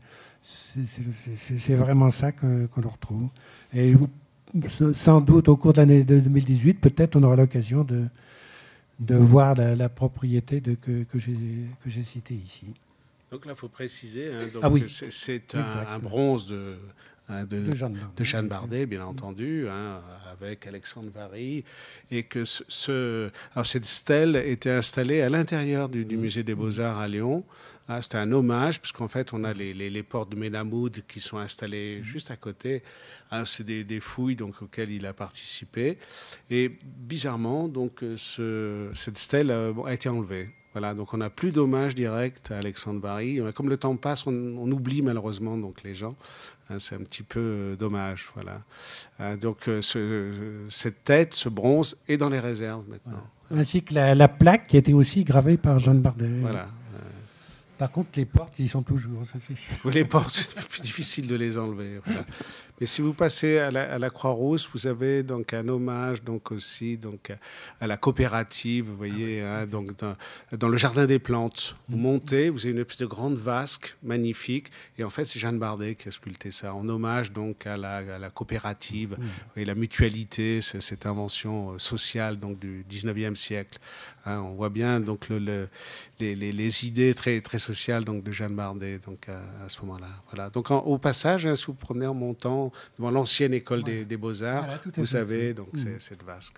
c'est vraiment ça qu'on retrouve. Et sans doute, au cours de l'année 2018, peut-être on aura l'occasion de voir la propriété que j'ai citée ici. Donc là, il faut préciser, donc oui. C'est un bronze de Jeanne Bardet, bien entendu, avec Alexandre Vary, et que cette stèle était installée à l'intérieur du musée des Beaux-Arts à Lyon. C'était un hommage, puisqu'en fait, on a les portes de Menamoud qui sont installées juste à côté. C'est des fouilles donc, auxquelles il a participé. Et bizarrement, donc, cette stèle a été enlevée. Voilà, donc on n'a plus d'hommage direct à Alexandre Vary. Comme le temps passe, on oublie malheureusement donc, les gens. C'est un petit peu dommage. Voilà. Donc cette tête, ce bronze, est dans les réserves maintenant. Voilà. Ainsi que la plaque qui était aussi gravée par Jeanne Bardet. Voilà. Par contre, les portes, ils sont toujours. Ça, oui, les portes, c'est plus difficile de les enlever. Voilà. Mais si vous passez à la Croix-Rousse, vous avez donc un hommage donc aussi donc à la coopérative, vous voyez, donc dans le jardin des plantes. Vous montez, vous avez une espèce de grande vasque magnifique, et en fait c'est Jeanne Bardet qui a sculpté ça en hommage donc à la coopérative, vous voyez, la mutualité, cette invention sociale donc du 19e siècle. On voit bien donc les idées très très sociales donc de Jeanne Bardet donc à ce moment-là. Voilà. Donc au passage, si vous promenez en montant devant l'ancienne école des Beaux-Arts, voilà, vous savez, donc c'est cette vasque.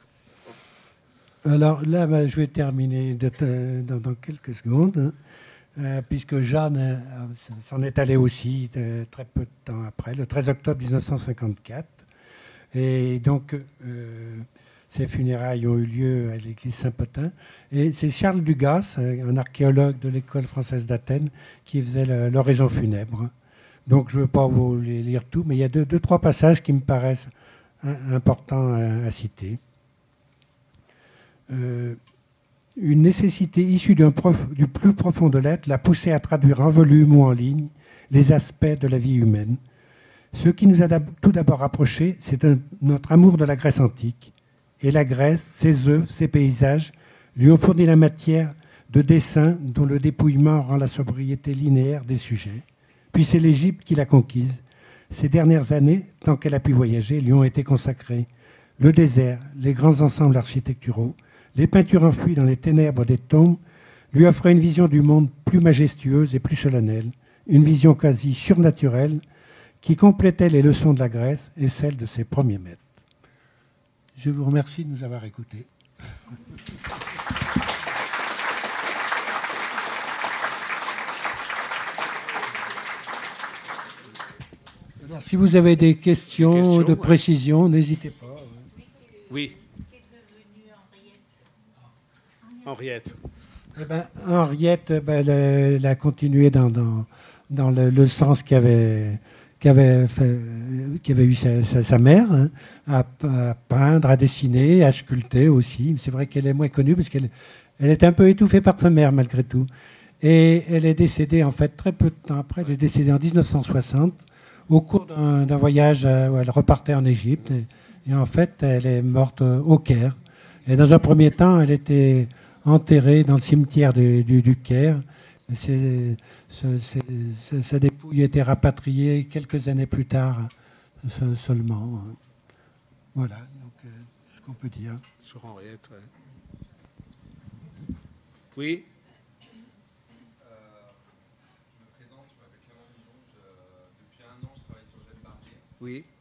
Alors là, je vais terminer dans quelques secondes, puisque Jeanne s'en est allée aussi très peu de temps après, le 13 octobre 1954. Et donc, ces funérailles ont eu lieu à l'église Saint-Potin. Et c'est Charles Dugas, un archéologue de l'école française d'Athènes, qui faisait l'oraison funèbre. Donc, je ne veux pas vous les lire tout, mais il y a deux, trois passages qui me paraissent importants à citer. Une nécessité issue du plus profond de l'être l'a poussé à traduire en volume ou en ligne les aspects de la vie humaine. Ce qui nous a tout d'abord rapprochés, c'est notre amour de la Grèce antique. Et la Grèce, ses œuvres, ses paysages, lui ont fourni la matière de dessin dont le dépouillement rend la sobriété linéaire des sujets. Puis c'est l'Égypte qui l'a conquise. Ces dernières années, tant qu'elle a pu voyager, lui ont été consacrées le désert, les grands ensembles architecturaux, les peintures enfouies dans les ténèbres des tombes, lui offraient une vision du monde plus majestueuse et plus solennelle, une vision quasi surnaturelle qui complétait les leçons de la Grèce et celles de ses premiers maîtres. Je vous remercie de nous avoir écoutés. Alors, si vous avez des questions de précision, n'hésitez pas. Oui. Henriette. Eh ben, Henriette, elle a continué dans le sens qu'avait eu sa mère, hein, à peindre, à dessiner, à sculpter aussi. C'est vrai qu'elle est moins connue parce qu'elle est un peu étouffée par sa mère malgré tout. Et elle est décédée en fait très peu de temps après. Elle est décédée en 1960 au cours d'un voyage où elle repartait en Égypte. Et en fait, elle est morte au Caire. Et dans un premier temps, elle était enterrée dans le cimetière du Caire. Sa dépouille a été rapatriée quelques années plus tard seulement. Voilà, donc, ce qu'on peut dire. Sur Henriette, ouais. Oui. Je me présente, je m'appelle Clément Mijon. Depuis un an, je travaille sur Jeanne Barbier. Oui.